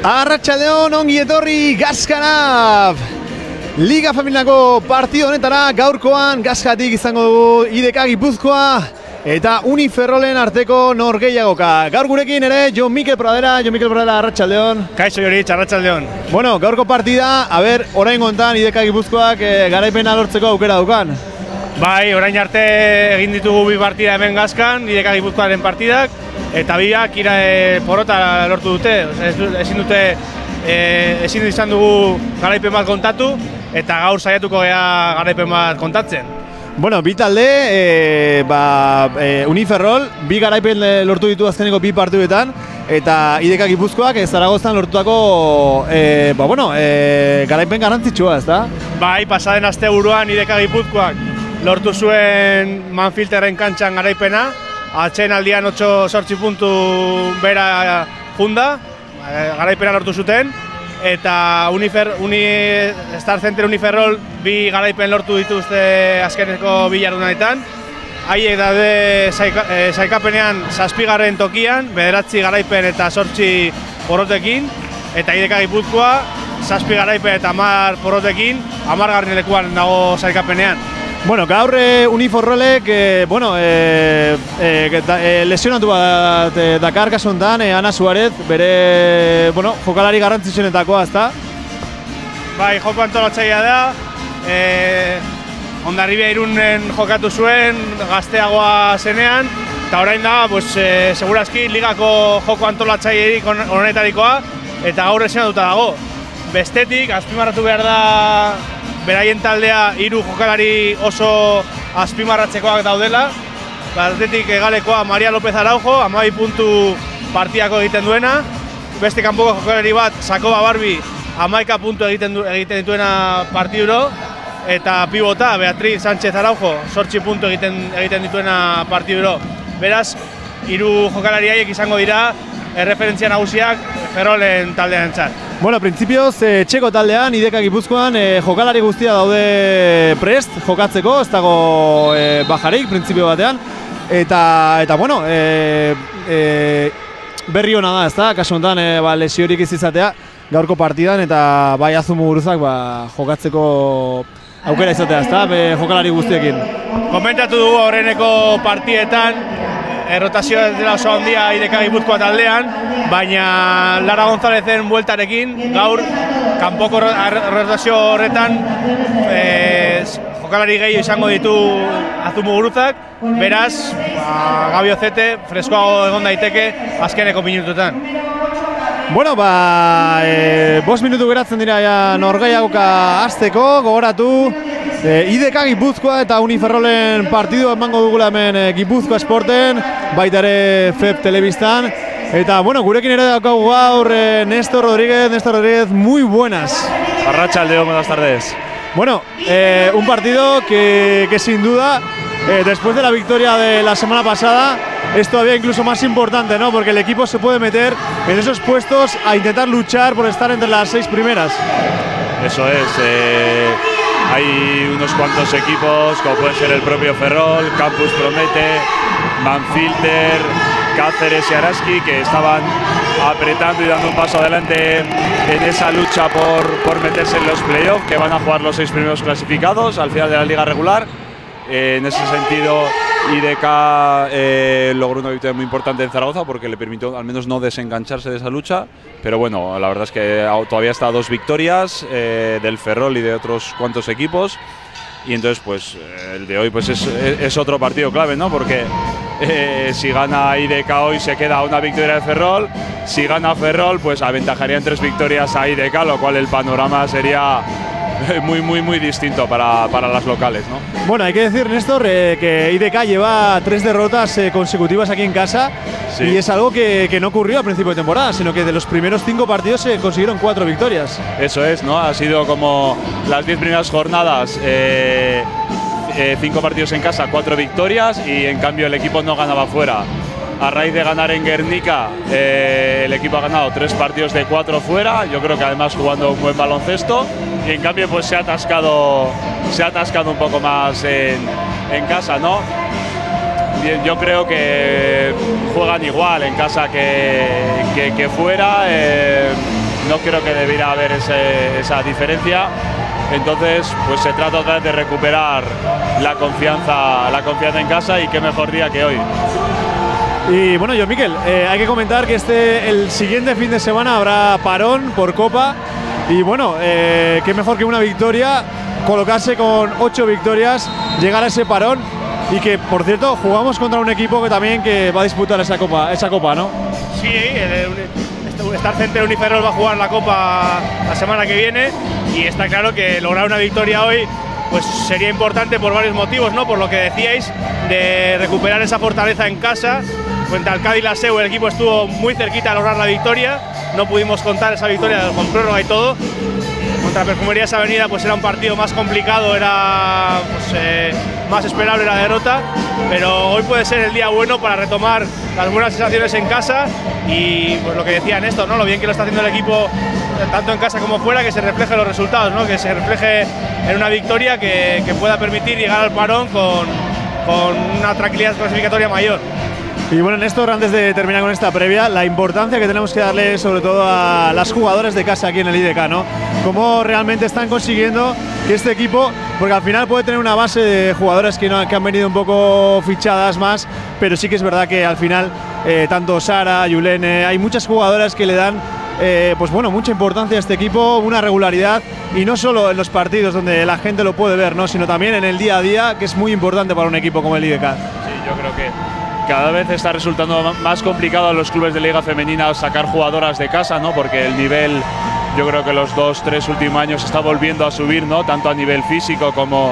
Arratsaldeon, ongi etorri Gazkanaf! Liga Familiako partido honetara gaurkoan Gazkatik izango dugu IDK Gipuzkoa eta Uniferrolen arteko norgehiagoka. Gaur gurekin ere Jon Mikel Pradera, arratsaldeon. Kaixo Joritz, arratsaldeon. Bueno, gaurko partida, oraingontan IDK Gipuzkoak garaipena lortzeko aukera daukan. Bai, orain arte egin ditugu bi partida hemen Gazkan, IDK Gipuzkoaren partidak, eta biak porrota lortu dute. Ezin izan dugu garaipen bat kontatu, eta gaur saiatuko gea garaipen bat kontatzen. Bueno, bi talde, Uniferrol, bi garaipen lortu ditu azkeneko bi partiduetan, eta IDK Gipuzkoak Zaragozan lortutako garaipen garrantzitsua, ezta? Bai, pasaden asteburuan IDK Gipuzkoak lortu zuen Manfilterren kantxan garaipena, atxeen aldian 8-8 puntu bera junda, garaipena lortu zuten, eta Star Center Uniferrol bi garaipen lortu dituzte azkeneko bi jardunetan. Haiek daude sailkapenean 7. tokian, 9 garaipen eta 8 porrotekin, eta IDK Gipuzkoa 7 garaipen eta 10 porrotekin 10. lekuan dago sailkapenean. Bueno, gaur Uniferrolek lesionatu bat dakar kasu honetan, Ana Suarez, bere jokalari garrantzitsuenetakoa, ezta? Bai, joko antolatzailea da. Hondarribia Irunen jokatu zuen, gazteagoa zenean, eta orain da, segurazki ligako joko antolatzailerik honetarikoa, eta gaur lesionatuta dago. Bestetik, azpimarratu behar da beraien taldea 3 jokalari oso azpimarratzekoak daudela. Batetik egalekoa Maria López Araujo, 12 puntu partidako egiten duena. Beste kanpoko jokalari bat, Sakoba Barbi, 11 puntu egiten dituena partiduro. Eta pibota, Beatriz Sánchez Araujo, 8 puntu egiten dituena partiduro. Beraz, 3 jokalari haiek izango dira erreferentzia nagusiak Ferrolen taldearentzat. Bueno, printzipioz, txeko taldean, IDK Gipuzkoan, jokalari guztia daude prest jokatzeko, ez dago bajarik, printzipio batean. Eta berri hona da, ez da, kasu honetan lesiorik ez izatea gaurko partidan, eta bai Azumu Guruzak jokatzeko aukera izatea, ez da, jokalari guztiekin. Komentatu dugu aurreneko partietan, errotazioa dela oso handia IDK Gipuzkoa taldean, baina Lara Gonzalezen bueltarekin, gaur, kanpoko errotazio horretan, jokalari gehiago izango ditu Azumu Guruzak, beraz, Gabi Ozete, freskoago egon daiteke azkeneko minututan. Bueno, 5 minutu geratzen dira norgehiagoka hasteko, gogoratu, IDK Gipuzkoa eta Uniferrolen partidua emango dugula hemen Gipuzkoa Esporten, baita ere FEP Telebistan. Eta, gurekin ere daukagu gaur Néstor Rodríguez, muy buenas. Arratsaldeon, buenas tardes. Bueno, un partido que sin duda, después de la victoria de la semana pasada, es todavía incluso más importante, ¿no? Porque el equipo se puede meter en esos puestos a intentar luchar por estar entre las 6 primeras. Eso es. Hay unos cuantos equipos, como puede ser el propio Ferrol, Campus Promete, Manfilter, Cáceres y Araski, que estaban apretando y dando un paso adelante en esa lucha por meterse en los playoffs, que van a jugar los 6 primeros clasificados al final de la liga regular. En ese sentido, IDK logró una victoria muy importante en Zaragoza porque le permitió al menos no desengancharse de esa lucha. Pero bueno, la verdad es que todavía está a 2 victorias del Ferrol y de otros cuantos equipos. Y entonces, el de hoy es otro partido clave, ¿no? Porque si gana IDK hoy se queda a 1 victoria de Ferrol. Si gana Ferrol, pues aventajaría en 3 victorias a IDK, lo cual el panorama sería muy distinto para las locales, ¿no? Bueno, hay que decir, Néstor, que IDK lleva 3 derrotas consecutivas aquí en casa. Sí. Y es algo que no ocurrió al principio de temporada, sino que de los primeros 5 partidos se consiguieron 4 victorias. Eso es, ¿no? Ha sido como las 10 primeras jornadas, 5 partidos en casa, 4 victorias, y en cambio el equipo no ganaba fuera. A raíz de ganar en Guernica, el equipo ha ganado 3 partidos de 4 fuera, yo creo que además jugando un buen baloncesto, y en cambio se ha atascado un poco más en casa, ¿no? Yo creo que juegan igual en casa que fuera. no creo que debiera haber esa diferencia. Entonces, pues se trata otra vez de recuperar la confianza en casa, y qué mejor día que hoy. Y bueno, yo, Miquel, hay que comentar que el siguiente fin de semana habrá parón por Copa, y bueno, qué mejor que una victoria, colocarse con 8 victorias, llegar a ese parón, y que, por cierto, jugamos contra un equipo que va a disputar esa copa, ¿no? Sí, Star Center Uniferrol va a jugar la Copa la semana que viene, y está claro que lograr una victoria hoy pues sería importante por varios motivos, ¿no? Por lo que decíais, de recuperar esa fortaleza en casa. Frente al Cádiz Laseu el equipo estuvo muy cerquita de lograr la victoria, no pudimos contar esa victoria con prórroga y todo. Contra Perfumerías Avenida pues era un partido más complicado, era pues, más esperable la derrota, pero hoy puede ser el día bueno para retomar las buenas sensaciones en casa, y pues lo que decía Néstor, ¿no? Lo bien que lo está haciendo el equipo tanto en casa como fuera, que se refleje en los resultados, ¿no? Que se refleje en una victoria que pueda permitir llegar al parón con una tranquilidad clasificatoria mayor. Y bueno, Néstor, antes de terminar con esta previa, la importancia que tenemos que darle sobre todo a las jugadoras de casa aquí en el IDK, ¿no? Cómo realmente están consiguiendo que este equipo, porque al final puede tener una base de jugadoras que han venido un poco fichadas más, pero sí que es verdad que al final tanto Sara, Yulene, hay muchas jugadoras que le dan pues bueno, mucha importancia a este equipo, una regularidad, y no solo en los partidos donde la gente lo puede ver, ¿no? Sino también en el día a día, que es muy importante para un equipo como el IDK. Sí, yo creo que cada vez está resultando más complicado a los clubes de Liga Femenina sacar jugadoras de casa, ¿no? Porque el nivel, yo creo que los 2-3 últimos años está volviendo a subir, ¿no? Tanto a nivel físico como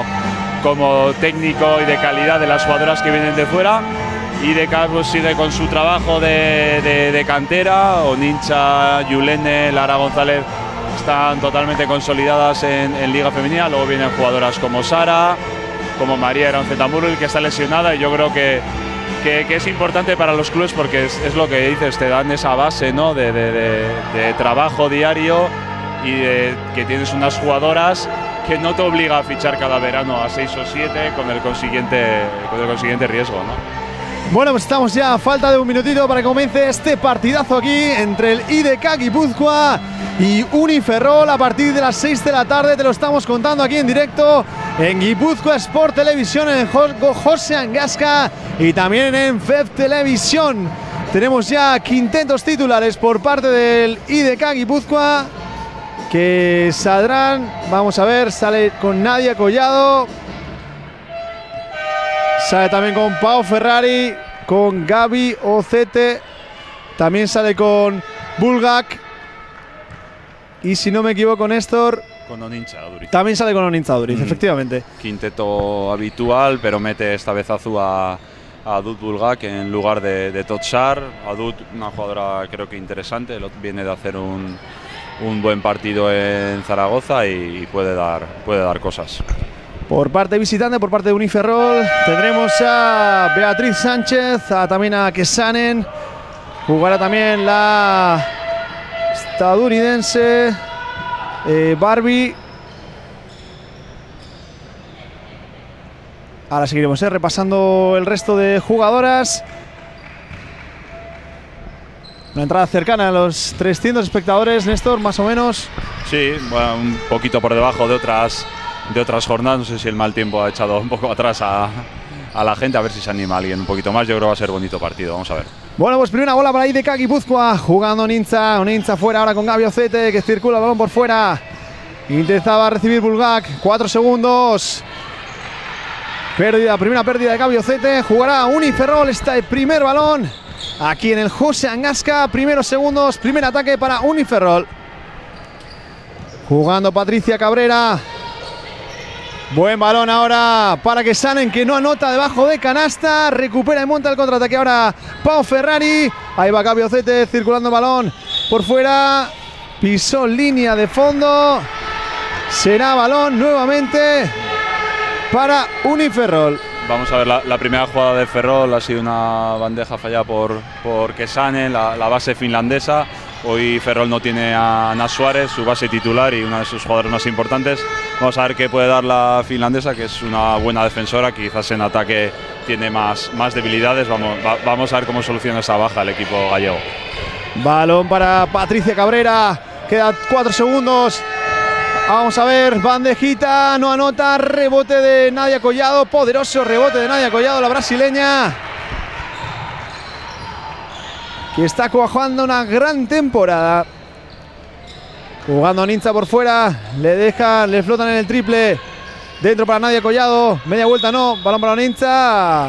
técnico y de calidad de las jugadoras que vienen de fuera. Y de pues sigue con su trabajo de cantera. Onincha, Yulene, Lara González están totalmente consolidadas en Liga Femenina. Luego vienen jugadoras como Sara, como María Eraunzetamurul, que está lesionada, y yo creo que es importante para los clubes, porque es lo que dices, te dan esa base, ¿no? de trabajo diario, y que tienes unas jugadoras que no te obliga a fichar cada verano a 6 o 7 con el consiguiente riesgo, ¿no? Bueno, pues estamos ya a falta de un minutito para que comience este partidazo aquí entre el IDK Guipúzcoa y Uniferrol a partir de las 6 de la tarde. Te lo estamos contando aquí en directo en Guipúzcoa Sport Televisión, en José Angasca, y también en FEF Televisión. Tenemos ya quintetos titulares por parte del IDK Guipúzcoa que saldrán. Vamos a ver, sale con Nadia Collado, sale también con Pau Ferrari, con Gaby Ocete, también sale con Bulgak, y si no me equivoco, Néstor, con Onincha Duriz. También sale con Onincha Duriz, efectivamente. Quinteto habitual, pero mete esta vez a Adut Bulgak en lugar de Totshar. Adut, una jugadora creo que interesante, viene de hacer un buen partido en Zaragoza y puede dar cosas. Por parte visitante, por parte de Uniferrol, tendremos a Beatriz Sánchez, también a Kesanen. Jugará también la estadounidense Barbie. Ahora seguiremos repasando el resto de jugadoras. Una entrada cercana a los 300 espectadores, Néstor, más o menos. Sí, bueno, un poquito por debajo de otras jornadas. No sé si el mal tiempo ha echado un poco atrás a la gente, a ver si se anima alguien un poquito más. Yo creo que va a ser bonito partido, vamos a ver. Bueno, pues primera bola para IDK Guipúzcoa, jugando Onincha fuera ahora con Gaby Ocete, que circula el balón por fuera. Intentaba recibir Bulgak, 4 segundos. Primera pérdida de Gaby Ocete. Jugará Uniferrol este primer balón aquí en el José Angasca. Primeros segundos, primer ataque para Uniferrol. Jugando Patricia Cabrera. Buen balón ahora para Kesanen, que no anota debajo de canasta. Recupera y monta el contraataque ahora Pau Ferrari. Ahí va Gaby Ocete circulando el balón por fuera. Pisó línea de fondo. Será balón nuevamente para Uniferrol. Vamos a ver, la primera jugada de Ferrol ha sido una bandeja fallada por Kesanen, la base finlandesa. Hoy Ferrol no tiene a Ana Suárez, su base titular y una de sus jugadoras más importantes. Vamos a ver qué puede dar la finlandesa, que es una buena defensora, quizás en ataque tiene más debilidades. Vamos a ver cómo soluciona esa baja el equipo gallego. Balón para Patricia Cabrera. Queda 4 segundos. Vamos a ver, bandejita, no anota, rebote de Nadia Collado, poderoso rebote de Nadia Collado, la brasileña, que está cuajando una gran temporada. Jugando a Ninza por fuera, le flotan en el triple, dentro para Nadia Collado, media vuelta no, balón para Ninza.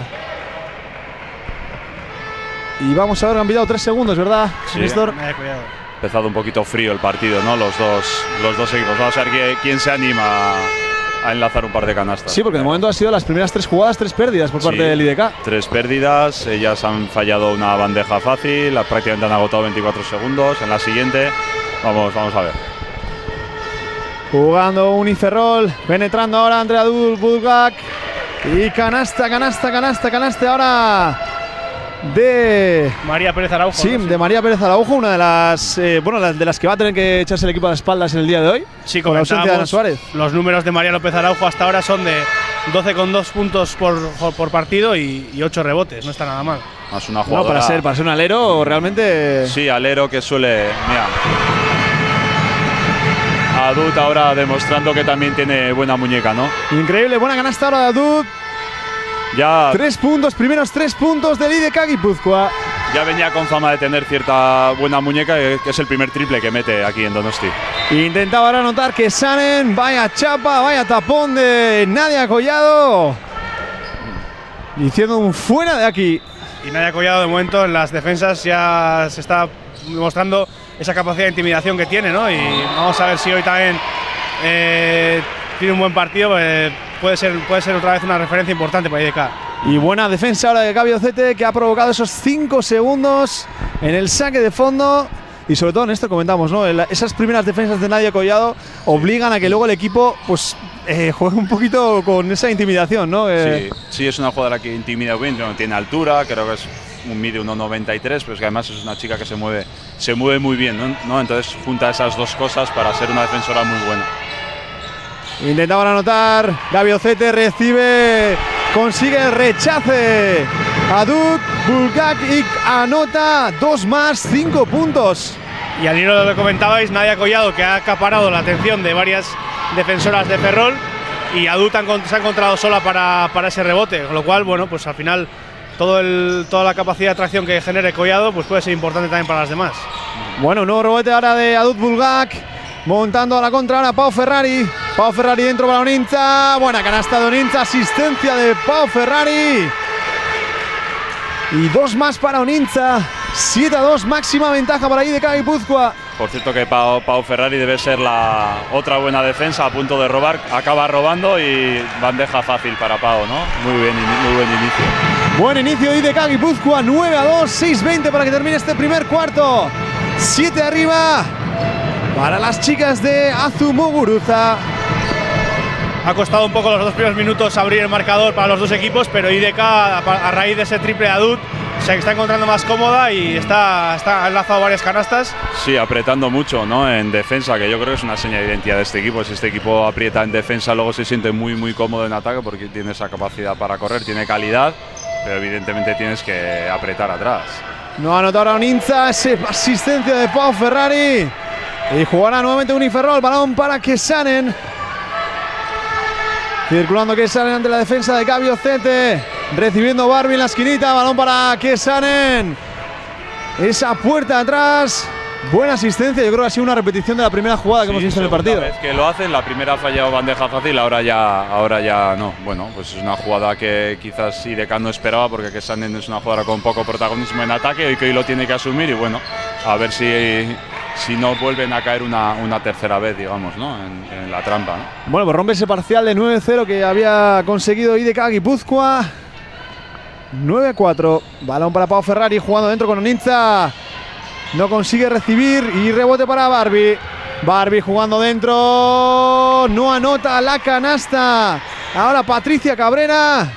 Y vamos a ver, han pillado 3 segundos, ¿verdad, sí, Néstor? Empezado un poquito frío el partido, ¿no? Los dos equipos. Vamos a ver quién se anima a enlazar un par de canastas. Sí, porque de momento han sido las primeras 3 jugadas, 3 pérdidas por parte del IDK. 3 pérdidas, ellas han fallado una bandeja fácil, prácticamente han agotado 24 segundos. En la siguiente, vamos a ver. Jugando Uniferrol, penetrando ahora Andrea Bulgak. Y canasta ahora de María Pérez Araujo. Sí, ¿no? de María Pérez Araujo, una de las de las que va a tener que echarse el equipo a las espaldas en el día de hoy. Sí, con la ausencia de Ana Suárez. Los números de María López Araujo hasta ahora son de 12,2 puntos por partido y 8 rebotes, no está nada mal. Es una jugadora, para ser un alero realmente. Sí, alero que suele. Mira. Adut ahora demostrando que también tiene buena muñeca, ¿no? Increíble, buena canasta ahora de Adut. Ya 3 puntos, primeros 3 puntos del IDK Guipúzcoa. Ya venía con fama de tener cierta buena muñeca, que es el primer triple que mete aquí en Donosti. Intentaba ahora anotar que Sanen, vaya chapa, vaya tapón de Nadia Collado. Diciendo un fuera de aquí. Y Nadia Collado de momento en las defensas ya se está demostrando esa capacidad de intimidación que tiene, ¿no? Y vamos a ver si hoy también tiene un buen partido. Puede ser otra vez una referencia importante para IDK. Y buena defensa ahora de Gaby Ocete, que ha provocado esos 5 segundos en el saque de fondo. Y sobre todo en esto comentamos, ¿no? Esas primeras defensas de Nadia Collado obligan a que luego el equipo pues juegue un poquito con esa intimidación, ¿no? Sí, es una jugadora que intimida bien, tiene altura, creo que mide 1,93, pero es que además es una chica que se mueve muy bien, ¿no? Entonces junta esas dos cosas para ser una defensora muy buena. Intentaban anotar, Gaby Ocete recibe, consigue el rechace. Adut Bulgak y anota 2 más, 5 puntos. Y al hilo de lo que comentabais, Nadia Collado, que ha acaparado la atención de varias defensoras de Ferrol, y Adut se ha encontrado sola para ese rebote, con lo cual, bueno, pues al final toda la capacidad de atracción que genere Collado pues puede ser importante también para las demás. Bueno, nuevo rebote ahora de Adut Bulgak, montando a la contra ahora Pau Ferrari. Pau Ferrari dentro para Oninza, buena canasta de Oninza, asistencia de Pau Ferrari. Y 2 más para Oninza, 7-2, máxima ventaja para IDK Guipúzcoa. Por cierto que Pau Ferrari debe ser la otra buena defensa, a punto de robar, acaba robando y bandeja fácil para Pau, ¿no? Muy buen inicio. Buen inicio de IDK Guipúzcoa, 9-2, 6-20 para que termine este primer cuarto. 7 arriba para las chicas de Azumuguruza. Ha costado un poco los 2 primeros minutos abrir el marcador para los dos equipos, pero IDK a raíz de ese triple de Adut se está encontrando más cómoda y ha enlazado varias canastas. Sí, apretando mucho, ¿no? En defensa, que yo creo que es una seña de identidad de este equipo. Si este equipo aprieta en defensa, luego se siente muy cómodo en ataque porque tiene esa capacidad para correr, tiene calidad, pero evidentemente tienes que apretar atrás. No ha anotado ahora Oninza, asistencia de Pau Ferrari. Y jugará nuevamente Uniferrol, balón para Kesanen. Circulando Kesanen ante la defensa de Gaby Ocete. Recibiendo Barbie en la esquinita, balón para Kesanen. Esa puerta atrás. Buena asistencia, yo creo que ha sido una repetición de la primera jugada que hemos visto en el partido. Vez que lo hacen, la primera ha fallado bandeja fácil, ahora ya no. Bueno, pues es una jugada que quizás IDK no esperaba, porque Kesanen es una jugadora con poco protagonismo en ataque y que hoy lo tiene que asumir, y bueno, a ver si no vuelven a caer una tercera vez, digamos, ¿no? En la trampa, ¿no? Bueno, pues rompe ese parcial de 9-0 que había conseguido IDK Guipúzcoa. 9-4, balón para Pau Ferrari jugando dentro con Oninza. No consigue recibir y rebote para Barbie. Barbie jugando dentro, no anota la canasta. Ahora Patricia Cabrera.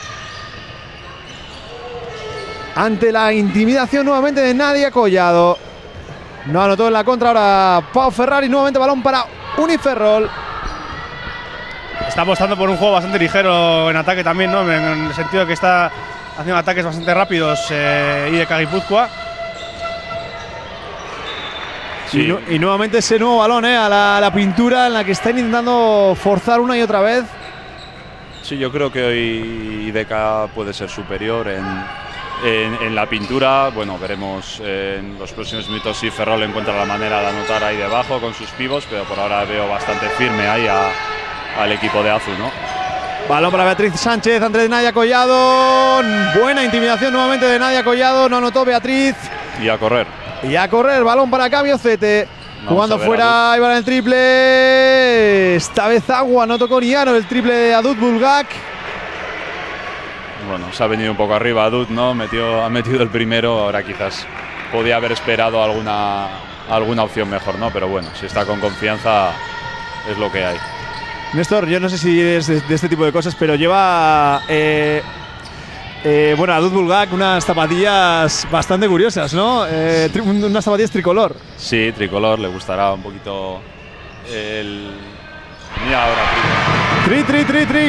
Ante la intimidación nuevamente de Nadia Collado. No anotó en la contra ahora Pau Ferrari, nuevamente balón para Uniferrol. Está apostando por un juego bastante ligero en ataque también, ¿no? En el sentido de que está haciendo ataques bastante rápidos IDK Guipúzcoa. Sí. Y nuevamente ese nuevo balón a la pintura en la que está intentando forzar una y otra vez. Sí, yo creo que hoy IDK puede ser superior en la pintura. Bueno, veremos en los próximos minutos si Ferrol encuentra la manera de anotar ahí debajo con sus pivos, pero por ahora veo bastante firme ahí al equipo de Azul, ¿no? Balón para Beatriz Sánchez ante Nadia Collado. Buena intimidación nuevamente de Nadia Collado. No anotó Beatriz. Y a correr. Y a correr, balón para Cambio Zete. Jugando fuera, ahí va el triple. Esta vez Agua, no tocó ni Aro el triple de Adut Bulgak. Bueno, se ha venido un poco arriba Adut, ¿no? Ha metido el primero, ahora quizás podía haber esperado alguna opción mejor, ¿no? Pero bueno, si está con confianza es lo que hay. Néstor, yo no sé si es de este tipo de cosas, pero lleva bueno, Adut Bulgak unas zapatillas bastante curiosas, ¿no? Unas zapatillas tricolor. Sí, tricolor, le gustará un poquito el... Mira ahora,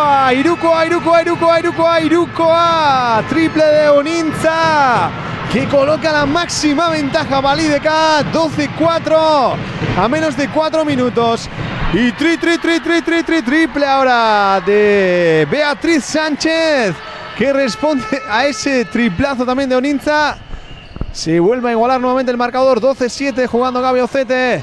Irukoa, triple de Onintza, que coloca la máxima ventaja para el IDK, 12-4, a menos de 4 minutos. Y triple ahora de Beatriz Sánchez, que responde a ese triplazo también de Onintza. Se vuelve a igualar nuevamente el marcador, 12-7 jugando Gabi Ocete.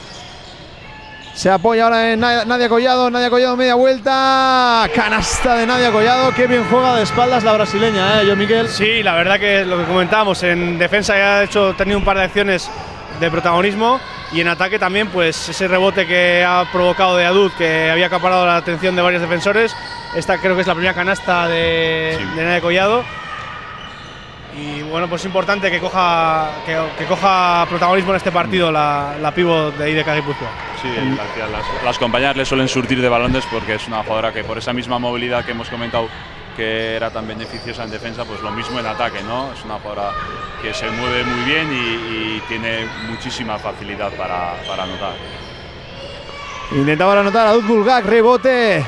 Se apoya ahora en Nadia Collado, media vuelta, canasta de Nadia Collado, qué bien juega de espaldas la brasileña, John Miquel. Sí, la verdad que lo que comentábamos, en defensa ya ha tenido un par de acciones de protagonismo y en ataque también, pues ese rebote que ha provocado de Adut, que había acaparado la atención de varios defensores. Esta creo que es la primera canasta de Nadia Collado. Y bueno, pues es importante que coja protagonismo en este partido la pívot de IDK Guipúzcoa. Sí, las compañeras le suelen surtir de balones porque es una jugadora que por esa misma movilidad que hemos comentado que era tan beneficiosa en defensa, pues lo mismo en ataque, ¿no? Es una jugadora que se mueve muy bien y tiene muchísima facilidad para anotar. Intentaba anotar a Adut Bulgak, rebote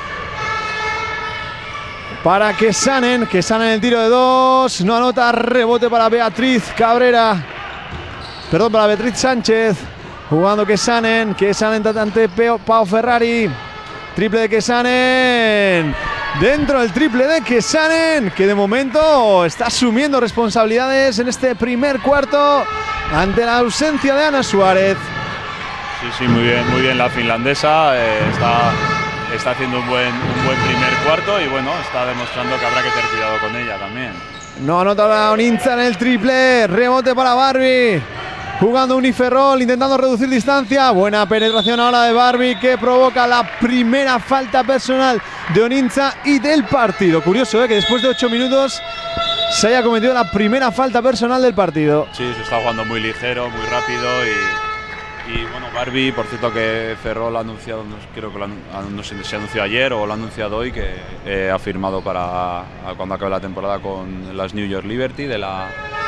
para Kesanen el tiro de 2, no anota, rebote para Beatriz Cabrera, perdón, para Beatriz Sánchez, jugando Kesanen ante Pau Ferrari, triple de Kesanen, dentro del triple de Kesanen, que de momento está asumiendo responsabilidades en este primer cuarto ante la ausencia de Ana Suárez. Sí, muy bien la finlandesa, está haciendo un buen primer cuarto y bueno, está demostrando que habrá que tener cuidado con ella también. No anota la Onintza en el triple, rebote para Barbie, jugando Uniferrol, intentando reducir distancia, buena penetración ahora de Barbie que provoca la primera falta personal de Onintza y del partido. Curioso, que después de 8 minutos se haya cometido la primera falta personal del partido. Sí, se está jugando muy ligero, muy rápido y bueno, Barbie, por cierto que Ferrol ha anunciado, creo que no sé si se anunció ayer o lo ha anunciado hoy, que ha firmado para cuando acabe la temporada con las New York Liberty de la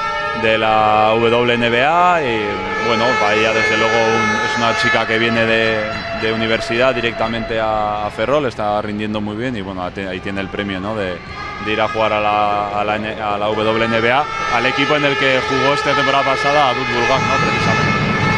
WNBA y bueno, para ella desde luego es una chica que viene de universidad directamente a Ferrol, está rindiendo muy bien y bueno, ahí tiene el premio, ¿no? de ir a jugar a la WNBA, al equipo en el que jugó esta temporada pasada, Adut Bulgak, ¿no? Precisamente.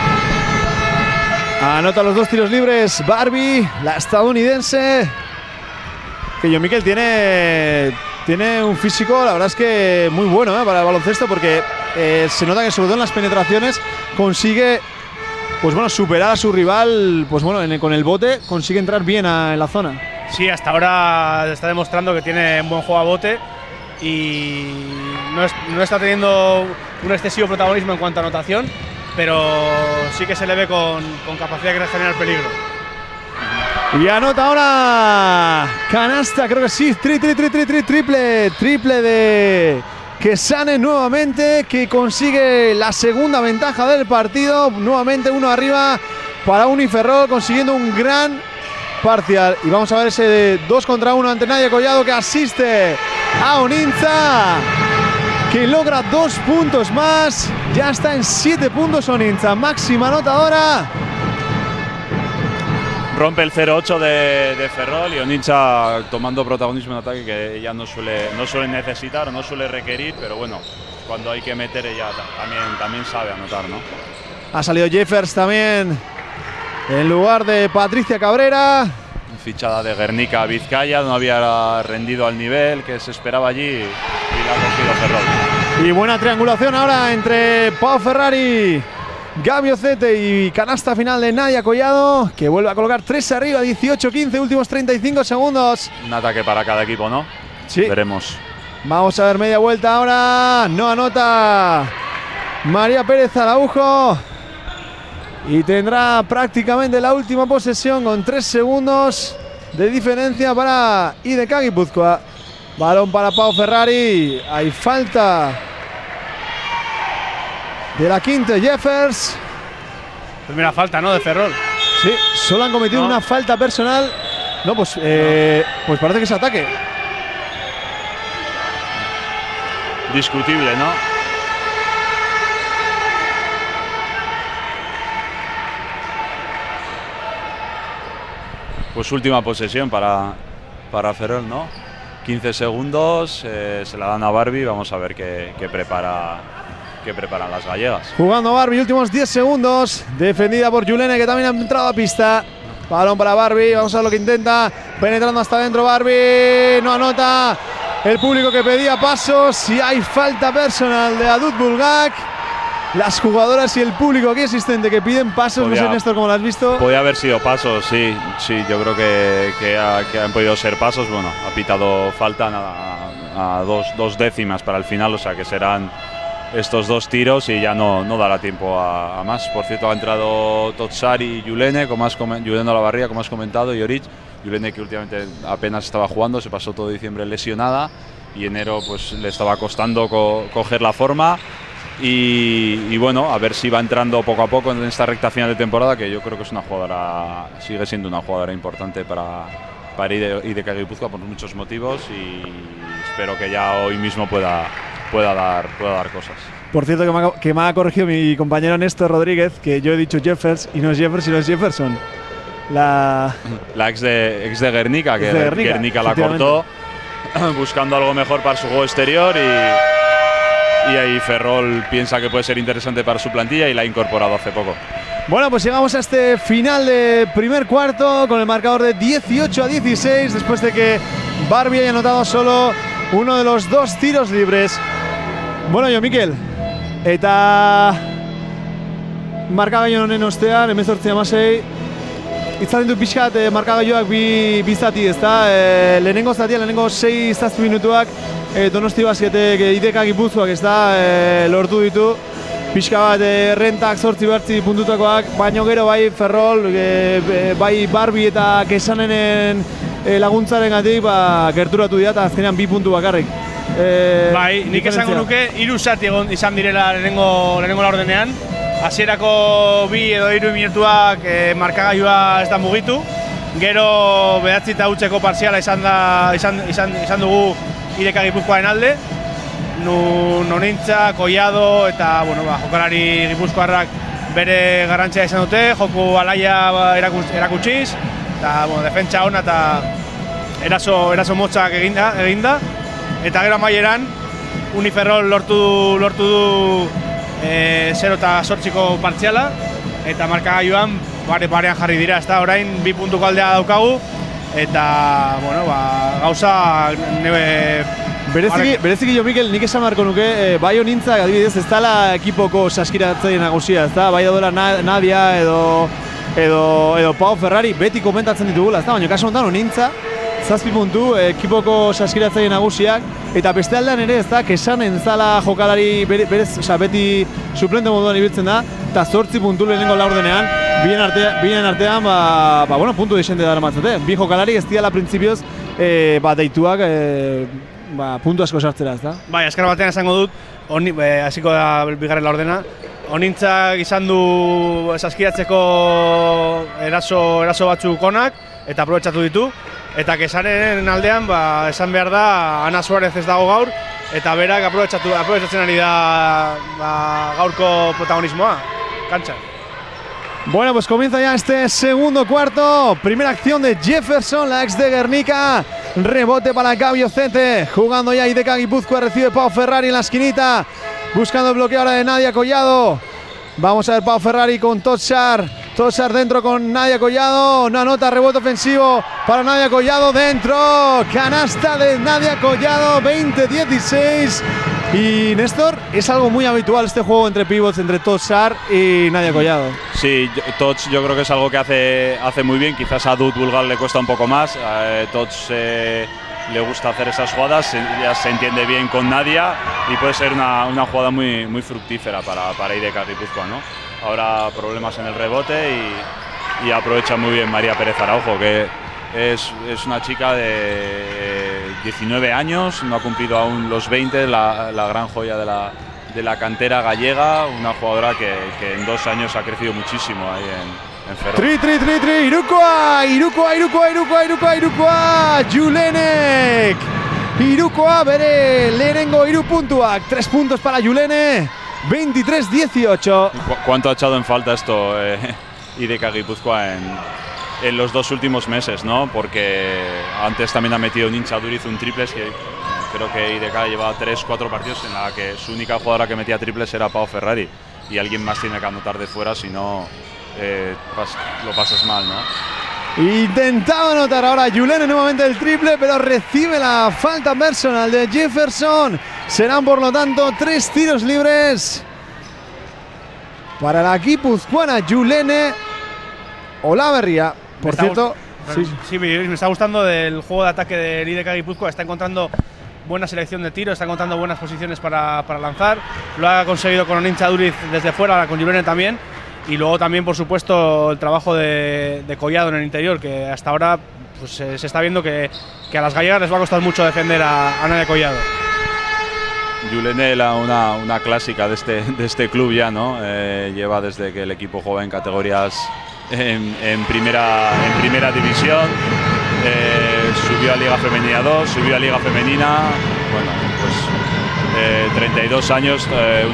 Anota los 2 tiros libres Barbie, la estadounidense, que John Miquel tiene un físico, la verdad es que muy bueno para el baloncesto, porque se nota que sobre todo en las penetraciones consigue, pues bueno, superar a su rival, pues bueno, con el bote consigue entrar bien en la zona. Sí, hasta ahora está demostrando que tiene un buen juego a bote y no está teniendo un excesivo protagonismo en cuanto a anotación, pero sí que se le ve con capacidad de generar peligro. Y anota ahora canasta, creo que sí, triple de Kesanen nuevamente, que consigue la segunda ventaja del partido, nuevamente uno arriba para Uniferrol, consiguiendo un gran parcial. Y vamos a ver ese 2 contra 1 ante Nadia Collado, que asiste a Onintza, que logra 2 puntos más, ya está en 7 puntos Onintza, máxima anotadora. Rompe el 0-8 de Ferrol y Onintza tomando protagonismo en ataque que ya no suele necesitar o no suele requerir, pero bueno, cuando hay que meter ella también sabe anotar, ¿no? Ha salido Jeffers también en lugar de Patricia Cabrera. Fichada de Guernica a Vizcaya, no había rendido al nivel que se esperaba allí y la ha cogido Ferrol. Y buena triangulación ahora entre Pau Ferrari, Gabi Ocete y canasta final de Nadia Collado, que vuelve a colocar 3 arriba, 18-15, últimos 35 segundos. Un ataque para cada equipo, ¿no? Sí. Veremos. Vamos a ver media vuelta ahora. No anota María Pérez Araujo. Y tendrá prácticamente la última posesión con 3 segundos de diferencia para IDK Guipúzcoa. Balón para Pau Ferrari. Hay falta de la quinta Jeffers. Primera falta, ¿no? De Ferrol. Sí, solo han cometido una falta personal. No, pues, pues parece que es ataque. Discutible, ¿no? Pues última posesión para Ferrol, ¿no? 15 segundos, se la dan a Barbie. Vamos a ver qué preparan las gallegas. Jugando Barbie, últimos 10 segundos. Defendida por Yulene, que también ha entrado a pista. Balón para Barbie, vamos a ver lo que intenta. Penetrando hasta adentro Barbie, no anota. El público que pedía pasos y hay falta personal de Adut Bulgak. Las jugadoras y el público aquí asistente que piden pasos, no sé Néstor cómo lo has visto. Podía haber sido pasos, sí, yo creo que han podido ser pasos. Bueno, ha pitado falta a dos décimas para el final, o sea que serán estos 2 tiros y ya no dará tiempo a más. Por cierto, ha entrado Totsari y Yulene, Yulene Olavarría, como has comentado, y Orich. Yulene, que últimamente apenas estaba jugando, se pasó todo diciembre lesionada y enero pues le estaba costando coger la forma. Y bueno, a ver si va entrando poco a poco en esta recta final de temporada, que yo creo que es una jugadora, sigue siendo una jugadora importante para IDK Guipúzcoa por muchos motivos, y espero que ya hoy mismo pueda dar cosas. Por cierto, que me ha corregido mi compañero Néstor Rodríguez, que yo he dicho Jeffers y no es Jeffers, sino es Jefferson. La ex de Guernica, que Guernica la cortó buscando algo mejor para su juego exterior, y ahí Ferrol piensa que puede ser interesante para su plantilla y la ha incorporado hace poco. Bueno, pues llegamos a este final de primer cuarto con el marcador de 18-16, después de que Barbie haya anotado solo uno de los 2 tiros libres. Bueno, yo, Mikel, eta markagailu honen ostean, 18-16, itzalin du pixkat markagailuak bi zati, ezta? Lehenengo zatia, lehenengo 6-7 minutuak Donosti Basketek IDK Gipuzkoak, ezta, lortu ditu pixka bat rentak 8 puntutakoak, baino gero bai Ferrol, bai Barbie eta Kesanenen laguntzarengatik gerturatu dira eta azkenean 2 puntu bakarrik. Bai, nik esango nuke 3 zati izan direla lehenengo laurdenean. Hasierako 2 edo 3 minutuak markagailua ez da mugitu. Gero 9-0 partziala izan dugu IDK Gipuzkoaren alde. Nonintza, Collado eta jokalari gipuzkoarrak bere garrantzia izan dute, joku alaia erakutsiz, eta defentsa ona eta eraso motzak eginda. Eta gero amaieran, Uniferrol lortu du 0-8 partziala, eta markagailuan parean jarri dira, ezta orain 2 puntuko aldea daukagu, eta gauza Bereziki jo, Mikel, nik esan marko nuke, bai honintzak adibidez ez dela ekipoko saskiratzaile nagusia, ez da, bai daudela Nadia edo Pau Ferrari beti komentatzen ditugula, ez da, baina kasu honetan honintza 7 puntu ekipoko saskiratzaile nagusiak, eta beste aldean ere ez da, Kesanen zala jokalari beti suplente moduan ibiltzen da, eta 8 puntu lehenengo laurdenean, bien artean, puntu desente dara matzate. Bi jokalari ez diala printzipioz deituak puntu asko sartzera, ez da? Bai, azkar batean esango dut, hasiko da bigarren laurdena. Honintzak izan du saskiratzeko eraso batzuk onak, eta aprobetxatu ditu. Eta Kesaren aldean, esan behar da, Ana Suárez ez dago gaur, eta berak aprobetxatzen ari da gaurko protagonismoa, kantxan. Bueno, pues comienza ya este segundo cuarto. Primera acción de Jefferson, la ex de Guernica. Rebote para Gabi Ocete. Jugando ya IDK Guipúzcoa, recibe Pau Ferrari en la esquinita. buscando el bloqueo ahora de Nadia Collado. Vamos a ver Pau Ferrari con Totsar. Totsar dentro con Nadia Collado. No anota, rebote ofensivo para Nadia Collado. Dentro, canasta de Nadia Collado, 20-16. Y Néstor, es algo muy habitual este juego entre pivots, entre Totsar y Nadia Collado. Sí, Tots yo creo que es algo que hace muy bien. Quizás a Dud Bulgar le cuesta un poco más. Tots le gusta hacer esas jugadas, ya se entiende bien con Nadia y puede ser una jugada muy fructífera para IDK Guipúzcoa, ¿no? Ahora problemas en el rebote y aprovecha muy bien María Pérez Araujo, que es una chica de 19 años, no ha cumplido aún los 20, la gran joya de la cantera gallega, una jugadora que en 2 años ha crecido muchísimo ahí en Ferrol. Tri, Irukoa, Julenek. Irukoa bere lehenengo 3 puntuak. 3 puntos para Julene, 23-18. ¿Cuánto ha echado en falta esto IDK Guipúzcoa en los 2 últimos meses, ¿no? Porque antes también ha metido Nincha Duriz un triples que creo que IDK lleva 3-4 partidos en la que su única jugadora que metía triples era Pau Ferrari y alguien más tiene que anotar de fuera, si no lo pasas mal, ¿no? Intentaba anotar ahora Julene nuevamente el triple, pero recibe la falta personal de Jefferson. Serán por lo tanto 3 tiros libres para la guipuzcoana Julene Olaverria. Por cierto, sí, me está gustando del juego de ataque del IDK Guipúzcoa. Está encontrando buena selección de tiros, está encontrando buenas posiciones para lanzar. Lo ha conseguido con Onincha Duriz desde fuera, ahora con Julene también. Y luego también, por supuesto, el trabajo de Collado en el interior, que hasta ahora pues, se está viendo que a las gallegas les va a costar mucho defender a Nadia Collado. Julene, una clásica de este club ya, ¿no? Lleva desde que el equipo juega en categorías en primera división, subió a Liga Femenina 2, subió a Liga Femenina, bueno, pues 32 años,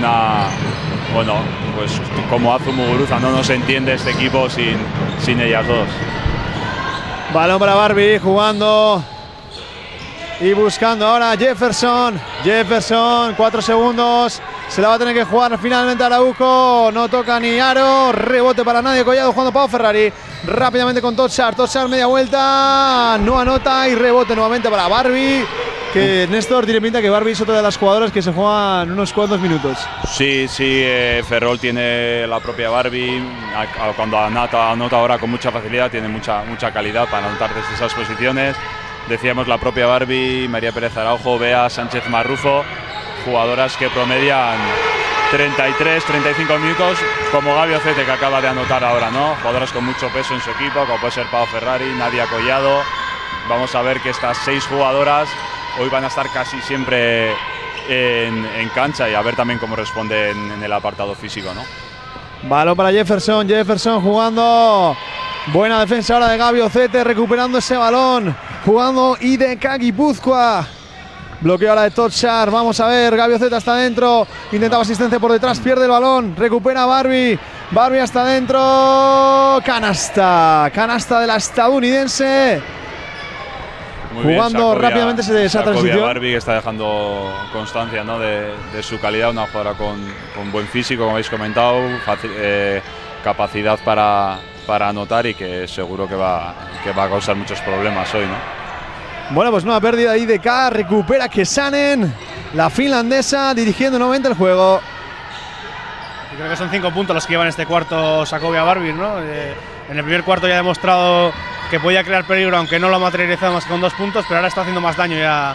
bueno, pues como Azu Muguruza, no nos entiende este equipo sin ellas dos. Balón para Barbie, jugando y buscando ahora Jefferson. 4 segundos. Se la va a tener que jugar finalmente Araujo. No toca ni aro. Rebote para Nadia Collado, jugando Pau Ferrari. Rápidamente con Totsar. Media vuelta. No anota y rebote nuevamente para Barbie. Que Néstor tiene pinta que Barbie es otra de las jugadoras que se juegan unos cuantos minutos. Sí, Ferrol tiene la propia Barbie. Cuando anota ahora con mucha facilidad, tiene mucha calidad para anotar desde esas posiciones. Decíamos la propia Barbie, María Pérez Araujo, Bea Sánchez Marrufo, jugadoras que promedian 33-35 minutos, como Gaby Ocete, que acaba de anotar ahora, ¿no? Jugadoras con mucho peso en su equipo, como puede ser Pau Ferrari, Nadia Collado. Vamos a ver que estas 6 jugadoras hoy van a estar casi siempre en cancha y a ver también cómo responden en el apartado físico, ¿no? Balón para Jefferson jugando. Buena defensa ahora de Gaby Ocete, recuperando ese balón. Jugando IDK Guipúzcoa. Bloqueo ahora de Totsar. Vamos a ver, Gaby Ocete hasta adentro. Intentaba asistencia por detrás, pierde el balón. Recupera Barbie. Barbie hasta adentro. Canasta de la estadounidense. Muy jugando bien, rápidamente esa transición. Barbie, que está dejando constancia, ¿no? de su calidad, una jugadora con buen físico, como habéis comentado, capacidad para anotar y que seguro que va a causar muchos problemas hoy, ¿no? Bueno, pues nueva pérdida de IDK, recupera Kesanen, la finlandesa, dirigiendo nuevamente el juego. Yo creo que son 5 puntos los que llevan este cuarto Sacovia Barbie, ¿no? En el primer cuarto ya ha demostrado que podía crear peligro, aunque no lo ha materializado más que con 2 puntos, pero ahora está haciendo más daño ya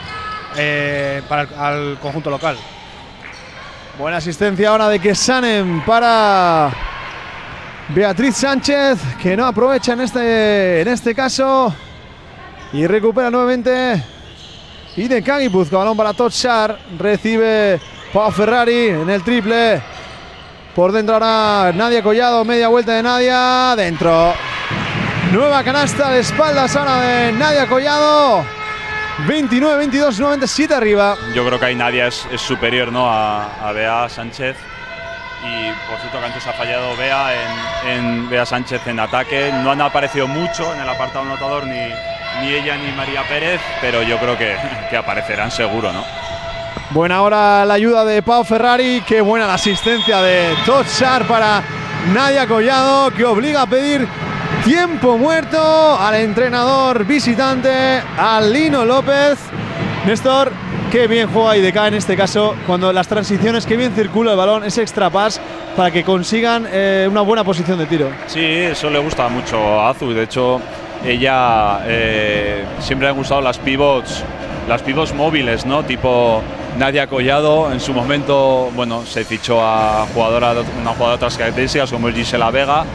al conjunto local. Buena asistencia ahora de Kesanen para Beatriz Sánchez, que no aprovecha en este caso. Y recupera nuevamente IDK Guipúzcoa, balón para Totsar, recibe Pau Ferrari en el triple. Por dentro ahora Nadia Collado, media vuelta de Nadia, dentro. Nueva canasta de espaldas ahora de Nadia Collado. 29-22, nuevamente 7 arriba. Yo creo que ahí Nadia es superior, ¿no? a Bea Sánchez. Y por cierto que antes ha fallado Bea Sánchez en ataque. No han aparecido mucho en el apartado anotador ni ella ni María Pérez, pero yo creo que aparecerán seguro, ¿no? Buena ahora la ayuda de Pau Ferrari. Qué buena la asistencia de Tochar para Nadia Collado, que obliga a pedir tiempo muerto al entrenador visitante, a Lino López. Néstor, qué bien juega IDK en este caso, cuando las transiciones, qué bien circula el balón, ese extra pass para que consigan una buena posición de tiro. Sí, eso le gusta mucho a Azu. De hecho, ella siempre le han gustado las pivots móviles, ¿no? Tipo Nadia Collado. En su momento, bueno, se fichó a una jugadora de otras características como es Gisela Vega.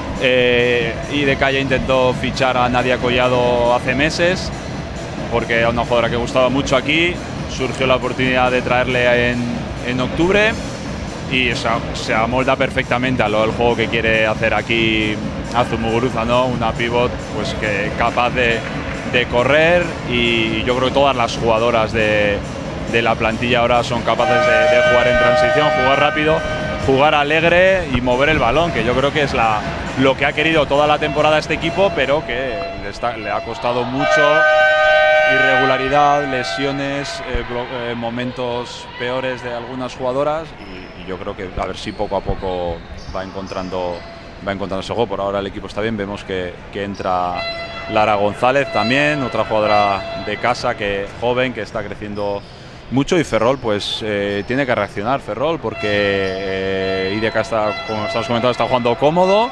IDK ya intentó fichar a Nadia Collado hace meses porque era una jugadora que gustaba mucho aquí. Surgió la oportunidad de traerle en octubre y se amolda perfectamente a lo del juego que quiere hacer aquí Azu Muguruza, ¿no? Una pivot pues que capaz de correr, y yo creo que todas las jugadoras de la plantilla ahora son capaces de jugar en transición, jugar rápido, jugar alegre y mover el balón, que yo creo que es lo que ha querido toda la temporada este equipo, pero que le ha costado mucho. Irregularidad, lesiones, momentos peores de algunas jugadoras, y yo creo que a ver si poco a poco va encontrando ese juego. Por ahora el equipo está bien, vemos que entra Lara González también, otra jugadora de casa, joven, que está creciendo mucho, y Ferrol pues tiene que reaccionar Ferrol, porque IDK está, como estamos comentando, está jugando cómodo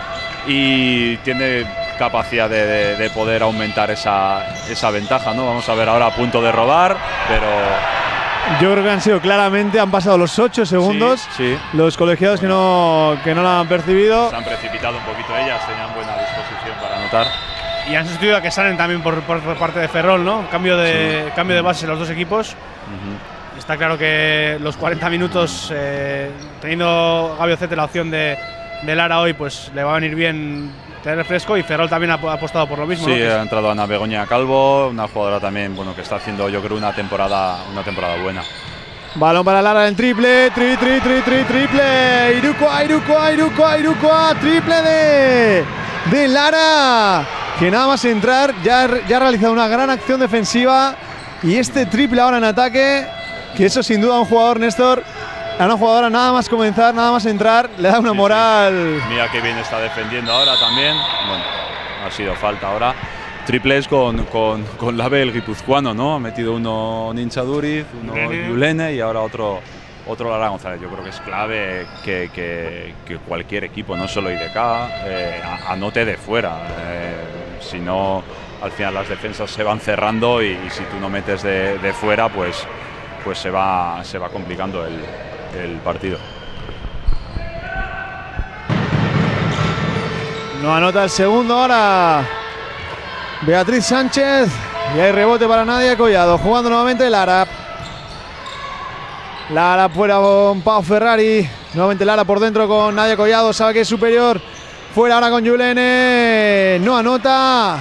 y tiene capacidad de poder aumentar esa ventaja, ¿no? Vamos a ver ahora, a punto de robar, pero yo creo que han pasado los 8 segundos. Sí. Los colegiados que no lo han percibido. Se han precipitado un poquito ellas, tenían buena disposición para anotar. Y han sustituido a que salen también por parte de Ferrol, ¿no? Cambio de base en los dos equipos. Está claro que los 40 minutos, teniendo Gaby Ocete la opción de Lara hoy, pues le va a venir bien tener fresco, y Ferrol también ha apostado por lo mismo. Sí, ¿no? Ha entrado Ana Begoña Calvo, una jugadora también, bueno, que está haciendo, yo creo, una temporada buena. Balón para Lara en triple, triple. Irukoa, triple de Lara, que nada más entrar ya ha realizado una gran acción defensiva, y este triple ahora en ataque, que eso sin duda a un jugador, Néstor, a una jugadora nada más comenzar, nada más entrar, le da una moral. Mira qué bien está defendiendo ahora también. Bueno, ha sido falta ahora. Triples con label guipuzcoano, ¿no? Ha metido uno Nincha Duriz, uno Yulene y ahora otro Lara González. Yo creo que es clave que cualquier equipo, no solo IDK, anote de fuera. Si no, al final las defensas se van cerrando, y si tú no metes de fuera, pues se va complicando el partido. No anota el segundo ahora Beatriz Sánchez, y hay rebote para Nadia Collado, jugando nuevamente Lara fuera con Pau Ferrari, nuevamente Lara por dentro con Nadia Collado, sabe que es superior, fuera ahora con Yulene, no anota,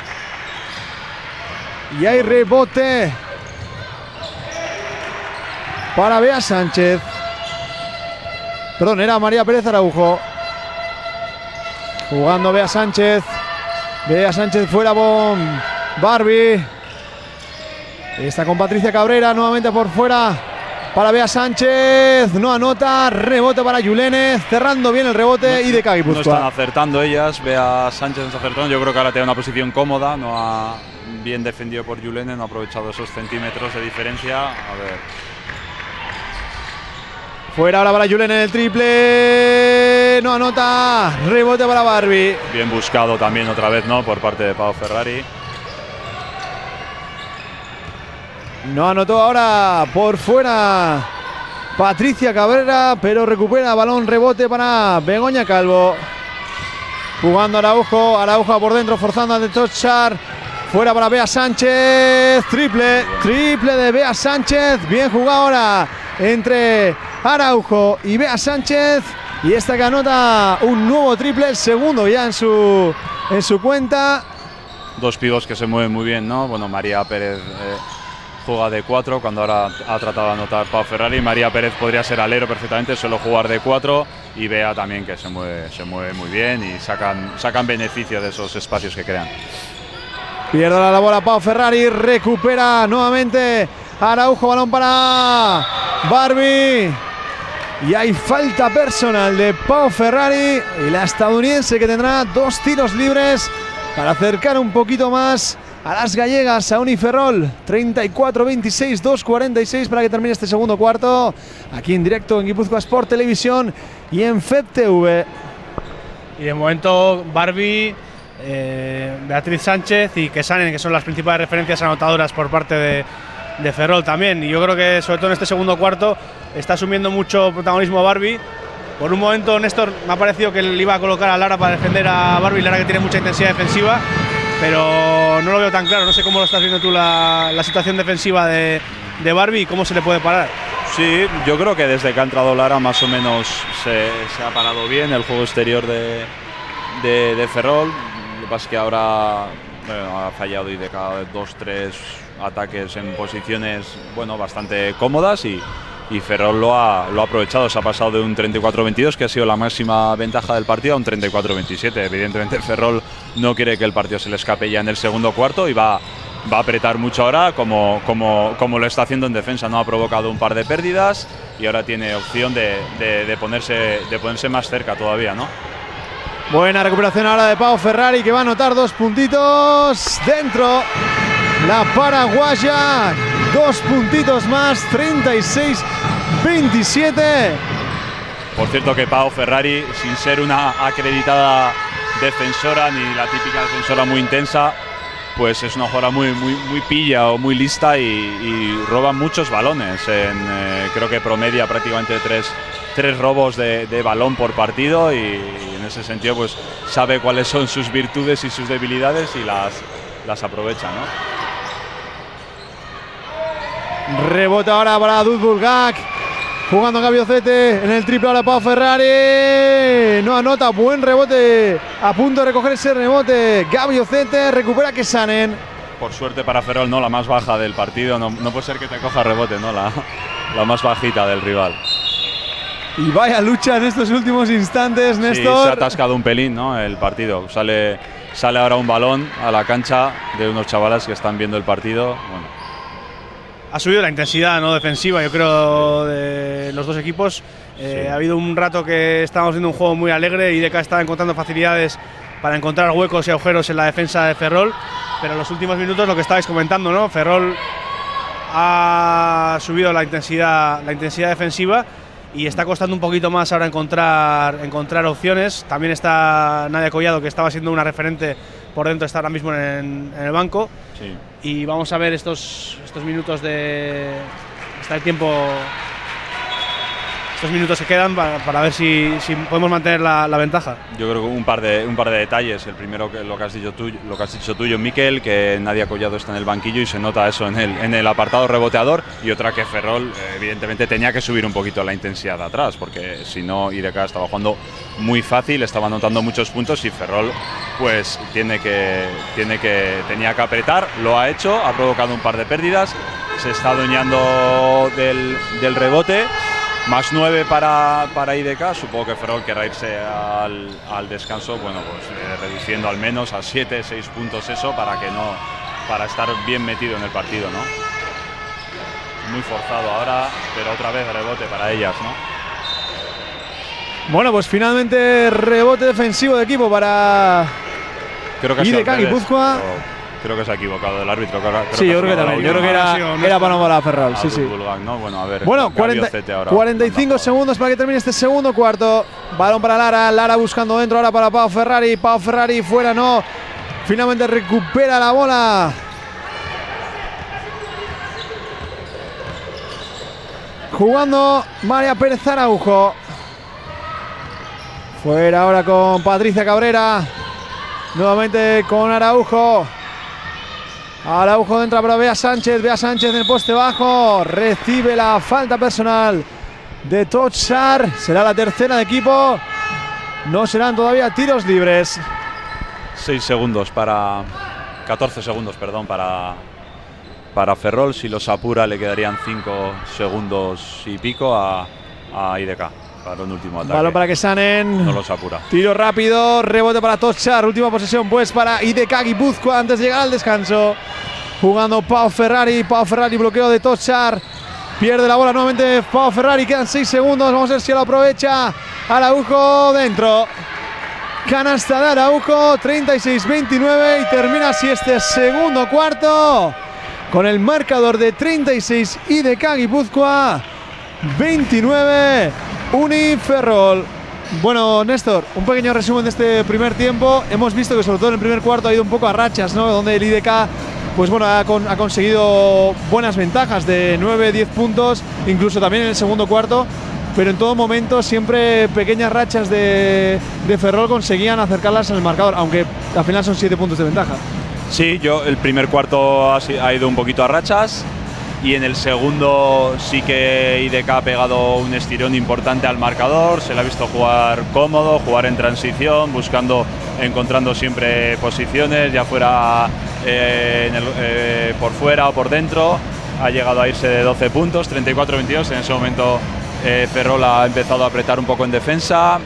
y hay rebote para Bea Sánchez. Perdón, era María Pérez Araujo. Jugando Bea Sánchez. Bea Sánchez fuera con Barbie. Está con Patricia Cabrera, nuevamente por fuera para Bea Sánchez. No anota, rebote para Yulene. Cerrando bien el rebote, y de Guipúzcoa. No están acertando ellas, Bea Sánchez no está acertando. Yo creo que ahora tiene una posición cómoda. No ha bien defendido por Yulene, no ha aprovechado esos centímetros de diferencia. A ver. Fuera ahora para Yulene en el triple. No anota. Rebote para Barbie. Bien buscado también otra vez, ¿no? Por parte de Pau Ferrari. No anotó ahora por fuera Patricia Cabrera, pero recupera balón, rebote para Begoña Calvo. Jugando Araujo por dentro, forzando ante Tochar. Fuera para Bea Sánchez. Triple de Bea Sánchez. Bien jugado ahora entre Araujo y Bea Sánchez, y esta que anota un nuevo triple, el segundo ya en su cuenta. Dos pibos que se mueven muy bien, ¿no? Bueno, María Pérez juega de 4, cuando ahora ha tratado de anotar Pau Ferrari. María Pérez podría ser alero perfectamente, solo jugar de 4, y Bea también, que se mueve muy bien, y sacan beneficio de esos espacios que crean. Pierde la bola Pau Ferrari, recupera nuevamente Araujo, balón para Barbie. Y hay falta personal de Pau Ferrari y la estadounidense que tendrá 2 tiros libres para acercar un poquito más a las gallegas, a Uniferrol. 34-26, 2-46 para que termine este segundo cuarto. Aquí en directo en Guipúzcoa Sport Televisión y en FEP TV. Y de momento Barbie, Beatriz Sánchez y Kesanen, que son las principales referencias anotadoras por parte de Ferrol también. Y yo creo que sobre todo en este segundo cuarto está asumiendo mucho protagonismo Barbie. Por un momento Néstor me ha parecido que le iba a colocar a Lara para defender a Barbie. Lara que tiene mucha intensidad defensiva, pero no lo veo tan claro. No sé cómo lo estás viendo tú la situación defensiva de Barbie y cómo se le puede parar. Sí, yo creo que desde que ha entrado Lara más o menos se ha parado bien el juego exterior de Ferrol. Lo que pasa es que ahora ha fallado IDK 2-3 ataques en posiciones bastante cómodas y Ferrol lo ha aprovechado. Se ha pasado de un 34-22, que ha sido la máxima ventaja del partido, a un 34-27. Evidentemente Ferrol no quiere que el partido se le escape ya en el segundo cuarto y va a apretar mucho ahora, como lo está haciendo en defensa. No ha provocado un par de pérdidas y ahora tiene opción de ponerse más cerca todavía, ¿no? Buena recuperación ahora de Pau Ferrari, que va a anotar 2 puntitos dentro. La paraguaya, 2 puntitos más, 36-27. Por cierto que Pau Ferrari, sin ser una acreditada defensora ni la típica defensora muy intensa, pues es una jugadora muy pilla o muy lista y roba muchos balones. Creo que promedia prácticamente 3 robos de balón por partido y en ese sentido pues sabe cuáles son sus virtudes y sus debilidades y las aprovecha, ¿no? Rebota ahora para Dudbulgak, jugando Gabiocete en el triple ahora Pau Ferrari. No anota, buen rebote, a punto de recoger ese rebote. Gabiocete recupera Kesanen. Por suerte para Ferrol, no la más baja del partido, no puede ser que te coja rebote, ¿no? La más bajita del rival. Y vaya lucha en estos últimos instantes, Néstor. Sí, se ha atascado un pelín, ¿no? El partido. Sale ahora un balón a la cancha de unos chavales que están viendo el partido. Bueno. Ha subido la intensidad, ¿no?, defensiva, yo creo, de los dos equipos. Sí. Ha habido un rato que estábamos viendo un juego muy alegre y IDK estaba encontrando facilidades para encontrar huecos y agujeros en la defensa de Ferrol, pero en los últimos minutos lo que estabais comentando, ¿no? Ferrol ha subido la intensidad defensiva y está costando un poquito más ahora encontrar opciones. También está Nadia Collado, que estaba siendo una referente por dentro, está ahora mismo en el banco. Sí. Y vamos a ver estos minutos hasta el tiempo, estos minutos que quedan para ver si podemos mantener la ventaja. Yo creo que un par de detalles. El primero, que lo que has dicho tú, Miquel, que Nadia Collado está en el banquillo y se nota eso en el apartado reboteador. Y otra, que Ferrol evidentemente tenía que subir un poquito la intensidad de atrás, porque si no IDK estaba jugando muy fácil, estaba anotando muchos puntos y Ferrol pues tenía que apretar. Lo ha hecho, ha provocado un par de pérdidas, se está adueñando del rebote. Más 9 para IDK, supongo que Ferrol querrá irse al descanso, pues reduciendo al menos a 7, 6 puntos eso, para estar bien metido en el partido, ¿no? Muy forzado ahora, pero otra vez rebote para ellas, ¿no? Bueno, pues finalmente rebote defensivo de equipo para IDK Guipúzcoa. Creo que se ha equivocado el árbitro. Sí, yo creo que también. Yo creo que era para no volar a Ferrol. Sí. ¿no? Bueno, a ver. 45 segundos para que termine este segundo cuarto. Balón para Lara. Lara buscando dentro ahora para Pau Ferrari. Pau Ferrari fuera, no. Finalmente recupera la bola. Jugando María Pérez Araujo. Fuera ahora con Patricia Cabrera. Nuevamente con Araujo. Araujo entra para Bea Sánchez en el poste bajo. Recibe la falta personal de Tochar. Será la tercera de equipo. No serán todavía tiros libres. 14 segundos, perdón, para Ferrol. Si los apura le quedarían 5 segundos y pico a IDK. Para un último ataque. Balón para Kesanen. No los apura. Tiro rápido, rebote para Tochar. Última posesión pues para IDK Guipúzcoa antes de llegar al descanso. jugando Pau Ferrari, bloqueo de Tochar, pierde la bola nuevamente Pau Ferrari, quedan 6 segundos, vamos a ver si lo aprovecha Araujo, dentro. Canasta de Araujo, 36-29 y termina así este segundo cuarto con el marcador de 36 IDK Guipúzcoa, 29 Uni Ferrol. Bueno, Néstor, un pequeño resumen de este primer tiempo. Hemos visto que sobre todo en el primer cuarto ha ido un poco a rachas, ¿no? Donde el IDK pues bueno, ha conseguido buenas ventajas de 9-10 puntos, incluso también en el segundo cuarto. Pero en todo momento siempre pequeñas rachas de Ferrol conseguían acercarlas al marcador, aunque al final son 7 puntos de ventaja. Sí, el primer cuarto ha ido un poquito a rachas y en el segundo sí que IDK ha pegado un estirón importante al marcador, se le ha visto jugar cómodo, jugar en transición, encontrando siempre posiciones, ya fuera por fuera o por dentro. Ha llegado a irse de 12 puntos, 34-22, en ese momento Ferrol ha empezado a apretar un poco en defensa,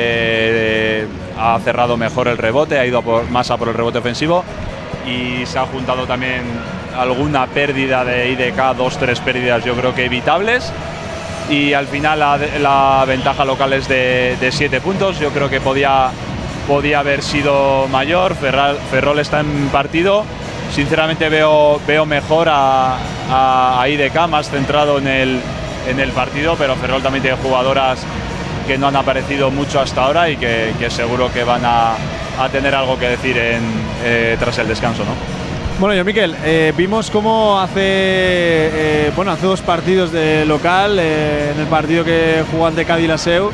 ha cerrado mejor el rebote, ha ido más a por el rebote ofensivo y se ha juntado también alguna pérdida de IDK, 2-3 pérdidas yo creo que evitables, y al final la ventaja local es de 7 puntos, yo creo que podía haber sido mayor. Ferrol está en partido, sinceramente veo mejor a IDK, más centrado en el partido, pero Ferrol también tiene jugadoras que no han aparecido mucho hasta ahora y que seguro que van a tener algo que decir tras el descanso, ¿no? Bueno, yo, Miquel, vimos cómo hace 2 partidos de local, en el partido que jugó ante Cádiz la SEU,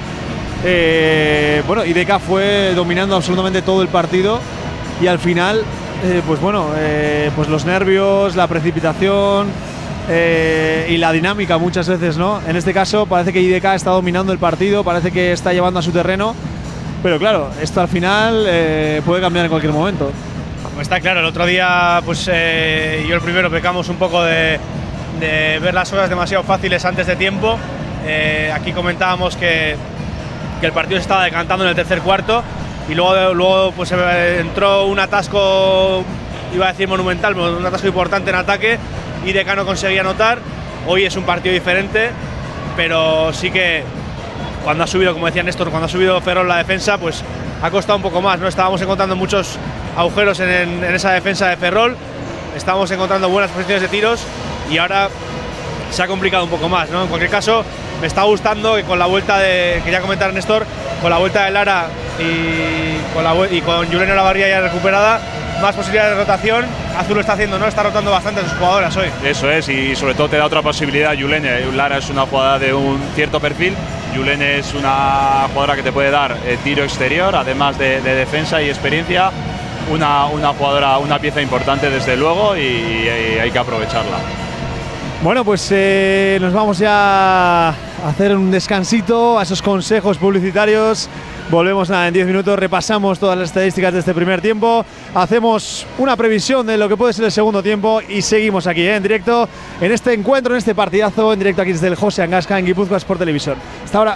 IDK fue dominando absolutamente todo el partido y al final, pues los nervios, la precipitación y la dinámica muchas veces, ¿no? En este caso parece que IDK está dominando el partido, parece que está llevando a su terreno, pero claro, esto al final puede cambiar en cualquier momento. Está claro, el otro día pues yo el primero pecamos un poco de ver las cosas demasiado fáciles antes de tiempo. Aquí comentábamos que el partido se estaba decantando en el tercer cuarto y luego pues entró un atasco, iba a decir monumental, pero un atasco importante en ataque. IDK no conseguía anotar. Hoy es un partido diferente, pero sí que cuando ha subido, como decía Néstor, cuando ha subido Ferrol la defensa, pues ha costado un poco más, ¿no? Estábamos encontrando muchos agujeros en esa defensa de Ferrol, estábamos encontrando buenas posiciones de tiros y ahora se ha complicado un poco más, ¿no? En cualquier caso, me está gustando que con la vuelta quería comentar Néstor, con la vuelta de Lara y con Yulene Olavarría ya recuperada, más posibilidades de rotación. Azul lo está haciendo, ¿no? Está rotando bastante a sus jugadoras hoy. Eso es, y sobre todo te da otra posibilidad Yulene. Lara es una jugadora de un cierto perfil, Yulene es una jugadora que te puede dar tiro exterior, además de defensa y experiencia. Una jugadora, una pieza importante desde luego y hay que aprovecharla. Bueno, pues nos vamos ya a hacer un descansito, a esos consejos publicitarios. Volvemos en 10 minutos, repasamos todas las estadísticas de este primer tiempo, hacemos una previsión de lo que puede ser el segundo tiempo y seguimos aquí en directo, en este encuentro, en este partidazo, en directo aquí desde el José Angasca en Guipúzcoa Sport Televisión. Hasta ahora.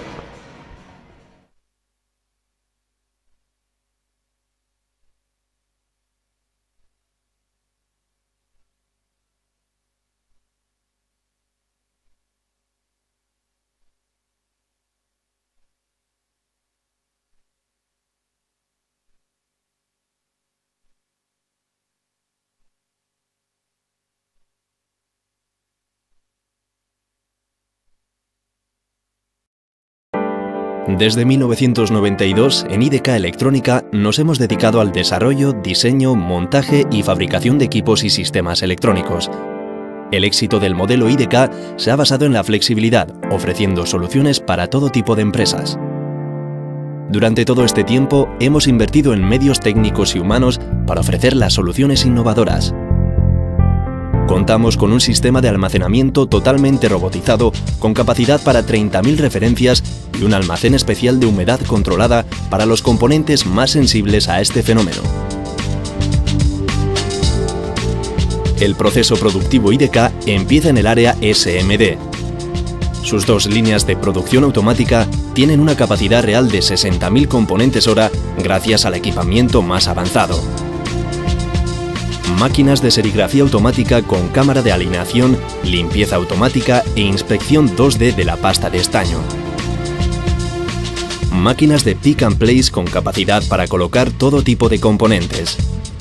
Desde 1992, en IDK Electrónica nos hemos dedicado al desarrollo, diseño, montaje y fabricación de equipos y sistemas electrónicos. El éxito del modelo IDK se ha basado en la flexibilidad, ofreciendo soluciones para todo tipo de empresas. Durante todo este tiempo, hemos invertido en medios técnicos y humanos para ofrecer las soluciones innovadoras. Contamos con un sistema de almacenamiento totalmente robotizado con capacidad para 30.000 referencias y un almacén especial de humedad controlada para los componentes más sensibles a este fenómeno. El proceso productivo IDK empieza en el área SMD. Sus 2 líneas de producción automática tienen una capacidad real de 60.000 componentes hora gracias al equipamiento más avanzado. máquinas de serigrafía automática con cámara de alineación, limpieza automática e inspección 2D de la pasta de estaño. Máquinas de pick and place con capacidad para colocar todo tipo de componentes.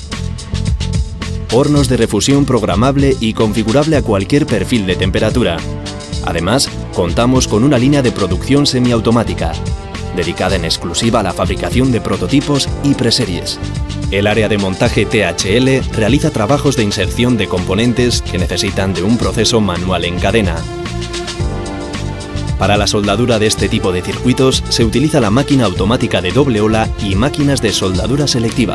Hornos de refusión programable y configurable a cualquier perfil de temperatura. Además, contamos con una línea de producción semiautomática, dedicada en exclusiva a la fabricación de prototipos y preseries. El área de montaje THL realiza trabajos de inserción de componentes que necesitan de un proceso manual en cadena. Para la soldadura de este tipo de circuitos se utiliza la máquina automática de doble ola y máquinas de soldadura selectiva.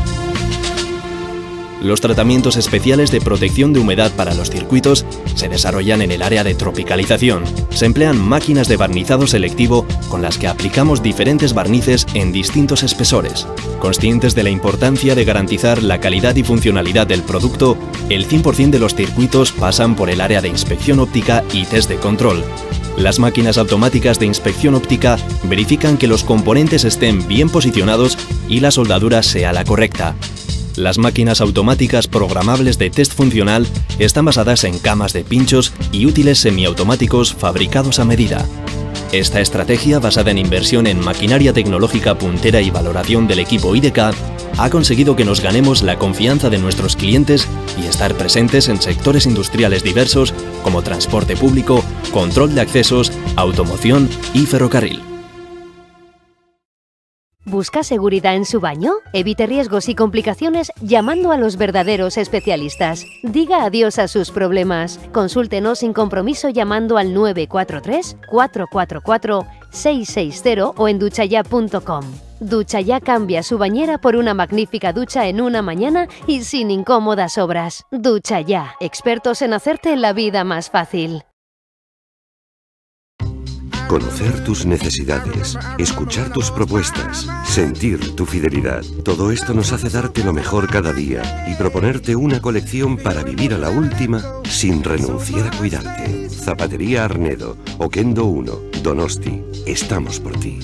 Los tratamientos especiales de protección de humedad para los circuitos se desarrollan en el área de tropicalización. Se emplean máquinas de barnizado selectivo con las que aplicamos diferentes barnices en distintos espesores. Conscientes de la importancia de garantizar la calidad y funcionalidad del producto, el 100% de los circuitos pasan por el área de inspección óptica y test de control. Las máquinas automáticas de inspección óptica verifican que los componentes estén bien posicionados y la soldadura sea la correcta. Las máquinas automáticas programables de test funcional están basadas en camas de pinchos y útiles semiautomáticos fabricados a medida. Esta estrategia, basada en inversión en maquinaria tecnológica puntera y valoración del equipo IDK, ha conseguido que nos ganemos la confianza de nuestros clientes y estar presentes en sectores industriales diversos como transporte público, control de accesos, automoción y ferrocarril. ¿Busca seguridad en su baño? Evite riesgos y complicaciones llamando a los verdaderos especialistas. Diga adiós a sus problemas. Consúltenos sin compromiso llamando al 943-444-660 o en duchaya.com. Duchaya cambia su bañera por una magnífica ducha en una mañana y sin incómodas obras. Duchaya, expertos en hacerte la vida más fácil. Conocer tus necesidades, escuchar tus propuestas, sentir tu fidelidad. Todo esto nos hace darte lo mejor cada día y proponerte una colección para vivir a la última sin renunciar a cuidarte. Zapatería Arnedo, Oquendo 1, Donosti. Estamos por ti.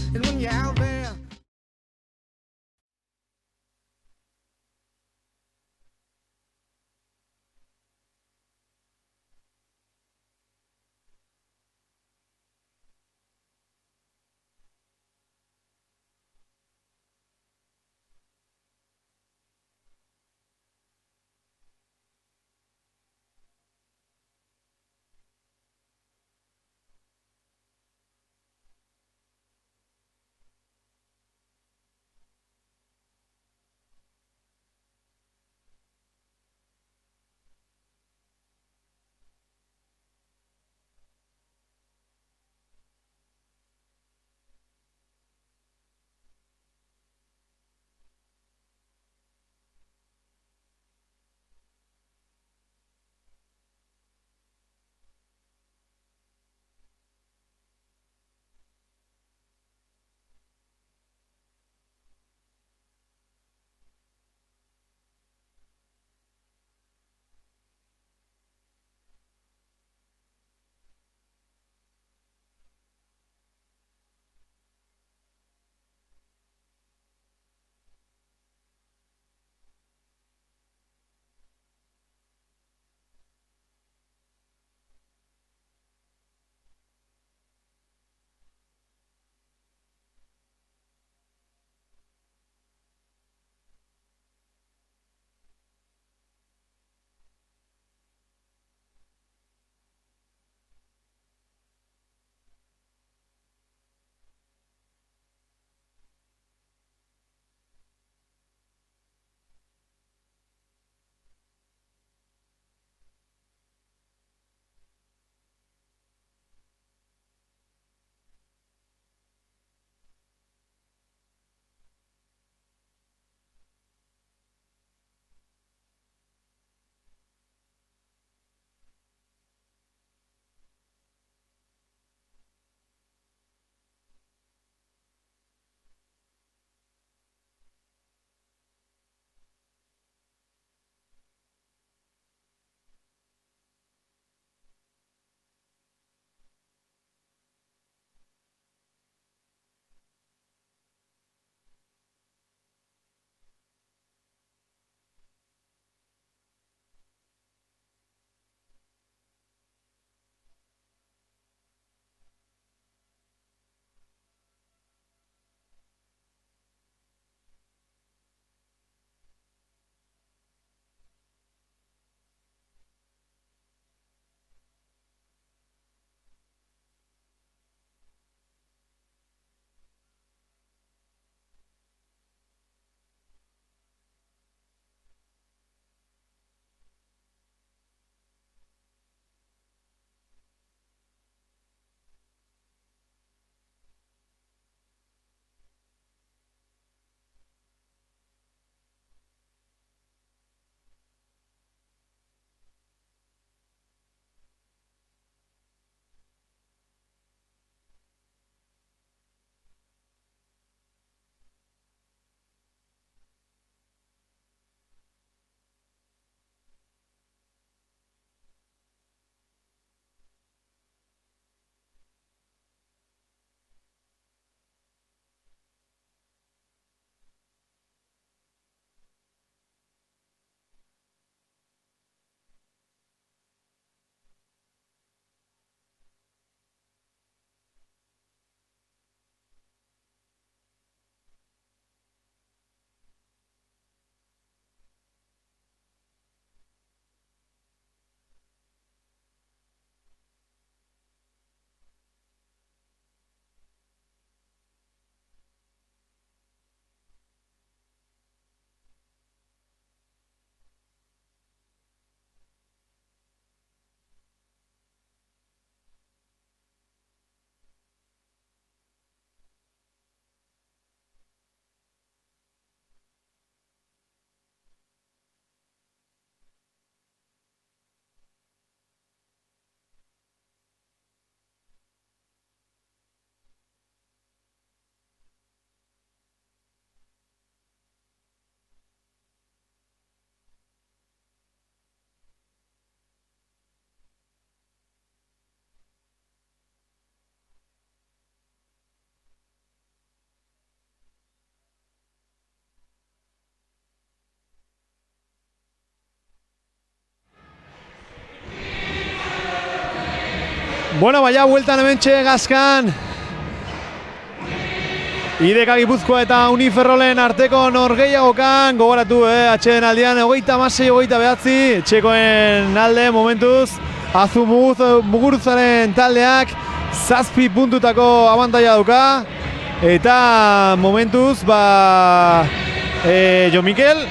Bueno, vaya vuelta hementxe Gazkan. IDK Gipuzkoa eta Uniferrolen arteko norgehiagokan. Gogoratu, atxeden aldean 36-29 etxekoen alde momentuz. Azu Muguruzaren taldeak 7 puntutako abantaila dauka. Eta momentuz, Jo Mikel,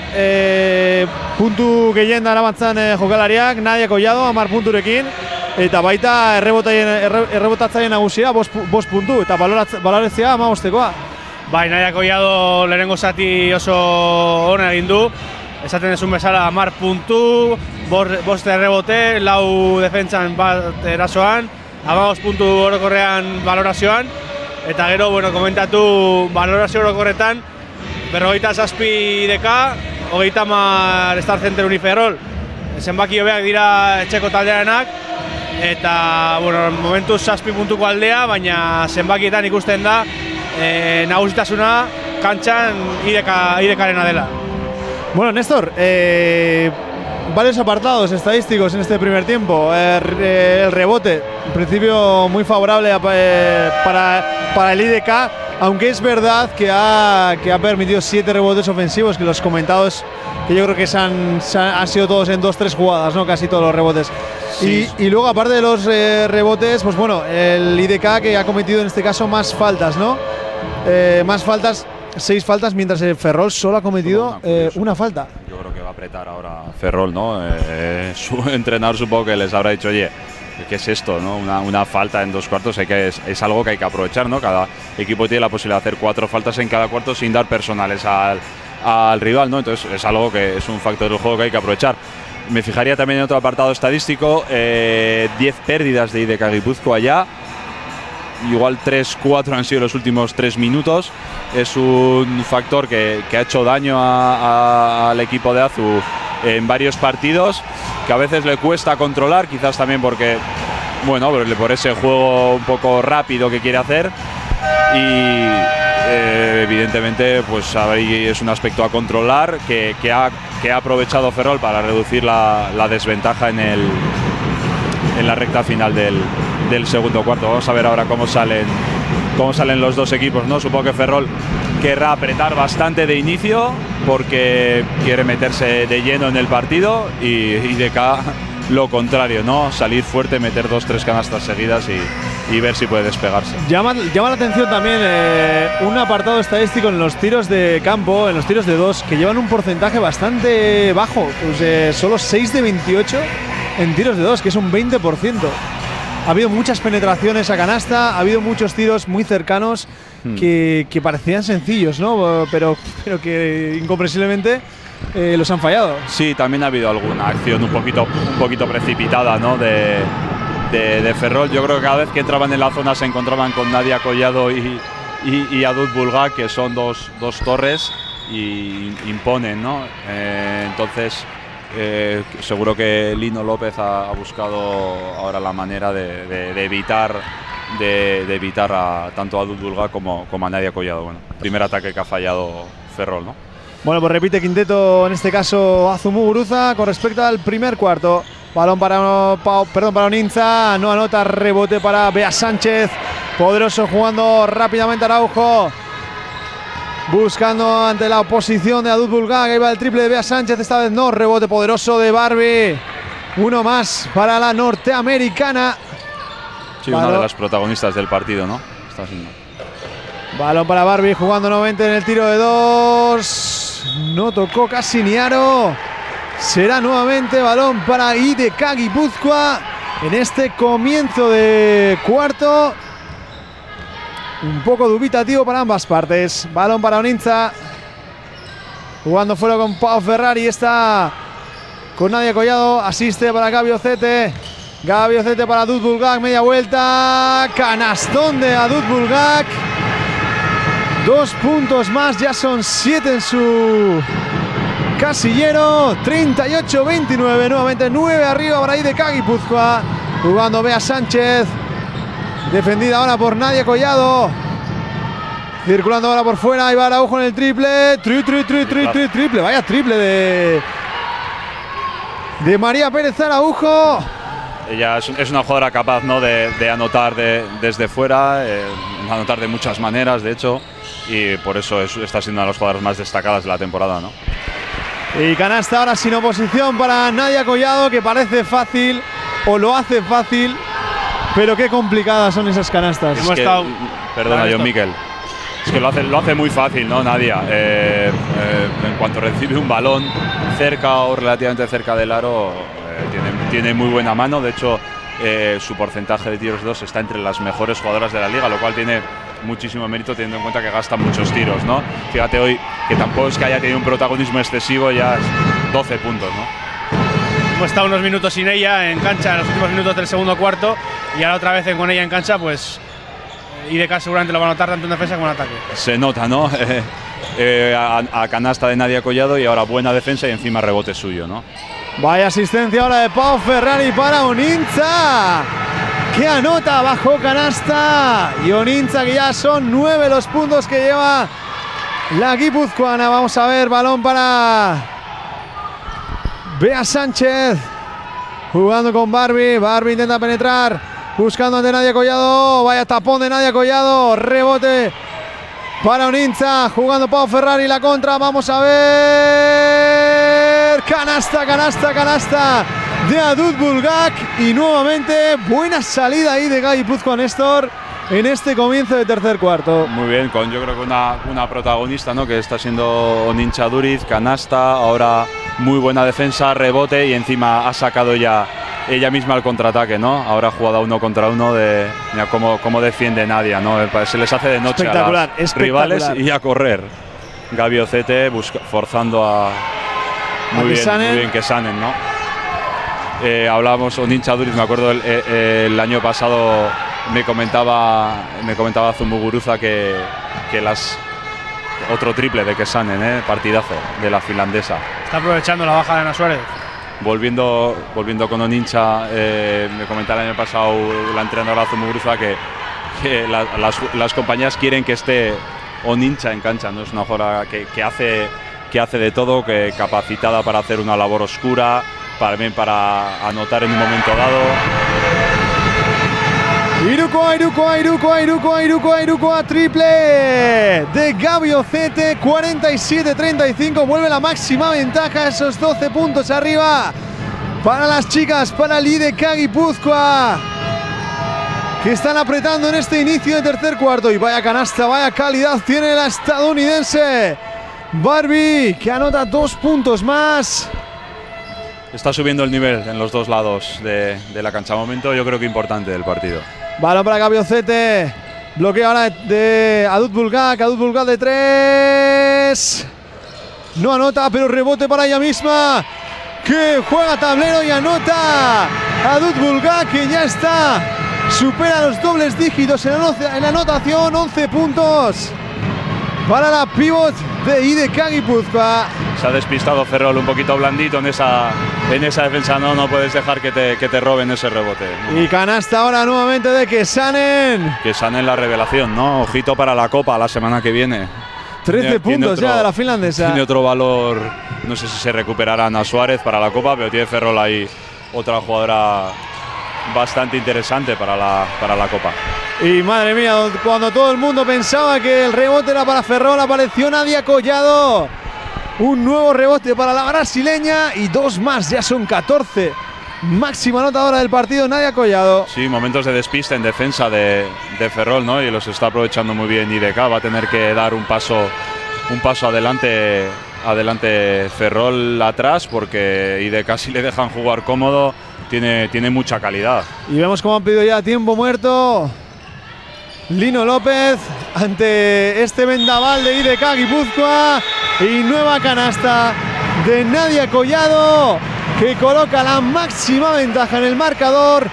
puntu gehien daramatzan jokalariak, Nadia Collado 10 punturekin. Eta baita errebotatzaile nagusia 5 puntu. Eta balorazioa 15-koa. Bai, Nadia Collado lehenengo zati oso ona egin du. Esaten desun bezala 10 puntu, 5 errebote, 4 defentsan bat erasoan, 15 puntu orokorrean balorazioan. Eta gero, komentatu balorazio orokorretan, 57 IDK, 30 Star Center Uniferrol. Zenbaki hobeak dira etxeko taldearenak, eta momentuz 7 puntuko aldea, baina zenbakietan ikusten da nagusitasuna kantxan IDK-arena dela. Bueno, Néstor, varios apartados estadísticos en este primer tiempo. El rebote, en principio muy favorable para el IDK, aunque es verdad que ha permitido 7 rebotes ofensivos, que los comentados, que yo creo que han sido todos en 2-3 jugadas, ¿no? Casi todos los rebotes. Sí. Y luego, aparte de los rebotes, pues el IDK que ha cometido en este caso más faltas, ¿no? Más faltas, 6 faltas, mientras el Ferrol solo ha cometido una falta. Yo creo que va a apretar ahora Ferrol, ¿no? Su entrenador supongo que les habrá dicho, oye, ¿qué es esto, no? Una falta en 2 cuartos, es algo que hay que aprovechar, ¿no? Cada equipo tiene la posibilidad de hacer 4 faltas en cada cuarto sin dar personales al rival, ¿no? Entonces es algo que es un factor del juego que hay que aprovechar. Me fijaría también en otro apartado estadístico, 10 pérdidas de IDK Gipuzkoa ya. Igual 3-4 han sido los últimos 3 minutos. Es un factor que ha hecho daño al equipo de Azu en varios partidos, que a veces le cuesta controlar, quizás también porque, por ese juego un poco rápido que quiere hacer. Y evidentemente, pues ahí es un aspecto a controlar que ha aprovechado Ferrol para reducir la desventaja en la recta final del segundo cuarto. Vamos a ver ahora cómo salen los dos equipos, ¿no? Supongo que Ferrol querrá apretar bastante de inicio porque quiere meterse de lleno en el partido, y IDK lo contrario, ¿no? Salir fuerte, meter 2-3 canastas seguidas y ver si puede despegarse. Llama la atención también un apartado estadístico en los tiros de campo, en los tiros de 2, que llevan un porcentaje bastante bajo, pues, solo 6 de 28 en tiros de 2, que es un 20%. Ha habido muchas penetraciones a canasta, ha habido muchos tiros muy cercanos que parecían sencillos, ¿no? Pero que incomprensiblemente los han fallado. Sí, también ha habido alguna acción un poquito precipitada, ¿no? de Ferrol. Yo creo que cada vez que entraban en la zona se encontraban con Nadia Collado y Adut Bulgak, que son dos torres y imponen, ¿no? Entonces seguro que Lino López ha buscado ahora la manera de evitar tanto a Adut Bulgak como a Nadia Collado. Primer ataque que ha fallado Ferrol, ¿no? Bueno, pues repite quinteto, en este caso Azu Muguruza, con respecto al primer cuarto. Balón para Oninza, no anota, rebote para Bea Sánchez. Poderoso jugando rápidamente Araujo. Buscando ante la oposición de Adut Bulgak. Ahí va el triple de Bea Sánchez, esta vez no. Rebote poderoso de Barbie. Uno más para la norteamericana. Sí, una de las protagonistas del partido, ¿no? Está haciendo. Balón para Barbie, jugando nuevamente en el tiro de 2. No tocó casi ni aro. Será nuevamente balón para IDK Gipuzkoa en este comienzo de cuarto. Un poco dubitativo para ambas partes. Balón para Oninza. Jugando fuera con Pau Ferrari. Está con Nadia Collado. Asiste para Gaby Ocete. Gaby Ocete para Adut Bulgak. Media vuelta. Canastón de Adut Bulgak. 2 puntos más. Ya son 7 en su casillero. 38-29. Nuevamente 9 arriba para IDK Gipuzkoa. Jugando Bea Sánchez. Defendida ahora por Nadia Collado. Circulando ahora por fuera. Ahí va Araujo en el triple. Triple. Vaya triple de María Pérez Araujo. ella es una jugadora capaz, ¿no?, de anotar desde fuera, anotar de muchas maneras, de hecho, y por eso está siendo una de las jugadoras más destacadas de la temporada, ¿no? Y canasta ahora sin oposición para Nadia Collado, que parece fácil, o lo hace fácil, pero qué complicadas son esas canastas. Perdona, John Miquel. Es que lo hace muy fácil, ¿no, Nadia? En cuanto recibe un balón cerca o relativamente cerca del aro, tiene muy buena mano. De hecho, su porcentaje de tiros 2 está entre las mejores jugadoras de la liga, lo cual tiene muchísimo mérito teniendo en cuenta que gasta muchos tiros, ¿no? Fíjate hoy que tampoco es que haya tenido un protagonismo excesivo, ya es 12 puntos, ¿no? Hemos estado unos minutos sin ella en cancha en los últimos minutos del segundo cuarto y ahora otra vez con ella en cancha, pues IDK seguramente lo va a notar tanto en defensa como en ataque. Se nota, ¿no? A canasta de Nadia Collado y ahora buena defensa y encima rebote suyo, ¿no? Vaya asistencia ahora de Pau Ferrari para Onintza, que anota bajo canasta. Y Onintza, que ya son 9 los puntos que lleva la guipuzcoana. Vamos a ver, balón para Bea Sánchez, jugando con Barbie. Barbie intenta penetrar, buscando ante Nadia Collado. Vaya tapón de Nadia Collado, rebote para Onintza, jugando Pau Ferrari la contra. Vamos a ver, canasta de Adut Bulgak, y nuevamente buena salida ahí de Guipúzcoa Néstor en este comienzo de tercer cuarto. Muy bien, con yo creo que una protagonista, ¿no?, que está siendo Onintza Duriz, canasta, ahora muy buena defensa, rebote y encima ha sacado ya ella misma el contraataque, ¿no? Ahora ha jugado 1 contra 1 mira cómo defiende Nadia, ¿no? Se les hace de noche a las rivales y a correr. Gaby Ocete forzando a muy bien que sanen, ¿no? Hablábamos Onintza Duriz, me acuerdo el año pasado me comentaba Zumuguruza que otro triple de Kesanen, partidazo de la finlandesa. Está aprovechando la baja de Ana Suárez. Volviendo con Onintza, me comentaba el año pasado la entrenadora Zumuguruza que las compañías quieren que esté Onintza en cancha, ¿no? Es una jugadora que hace de todo, que capacitada para hacer una labor oscura, también para anotar en un momento dado. Irukoa, triple de Gaby Ocete, 47-35, vuelve la máxima ventaja, esos 12 puntos arriba para las chicas, para el IDK Guipúzcoa, que están apretando en este inicio de tercer cuarto. Y vaya canasta, vaya calidad tiene la estadounidense Barbie, que anota 2 puntos más. Está subiendo el nivel en los dos lados de la cancha. Momento yo creo que importante del partido. Balón para Gaby Ocete. Bloqueo ahora de Adut Bulgak. Adut Bulgak de 3. No anota, pero rebote para ella misma, que juega tablero y anota. Adut Bulgak, que ya está, supera los dobles dígitos en la anotación. 11 puntos para la pivot de IDK Guipúzcoa. Se ha despistado Ferrol un poquito blandito en esa defensa. No puedes dejar que te roben ese rebote. Y canasta ahora nuevamente de Kesanen. Kesanen, la revelación, ¿no? Ojito para la Copa la semana que viene. 13 puntos ya de la finlandesa. Tiene otro valor, no sé si se recuperará Ana Suárez para la Copa, pero tiene Ferrol ahí otra jugadora bastante interesante para la Copa. Y madre mía, cuando todo el mundo pensaba que el rebote era para Ferrol, apareció Nadia Collado. Un nuevo rebote para la brasileña y 2 más, ya son 14. Máxima anotadora del partido, Nadia Collado. Sí, momentos de despiste en defensa de Ferrol, ¿no? Y los está aprovechando muy bien IDK. Va a tener que dar un paso adelante Ferrol atrás, porque IDK, si le dejan jugar cómodo, tiene mucha calidad. Y vemos cómo han pedido ya tiempo muerto Lino López ante este vendaval de IDK Guipúzcoa. Y nueva canasta de Nadia Collado, que coloca la máxima ventaja en el marcador,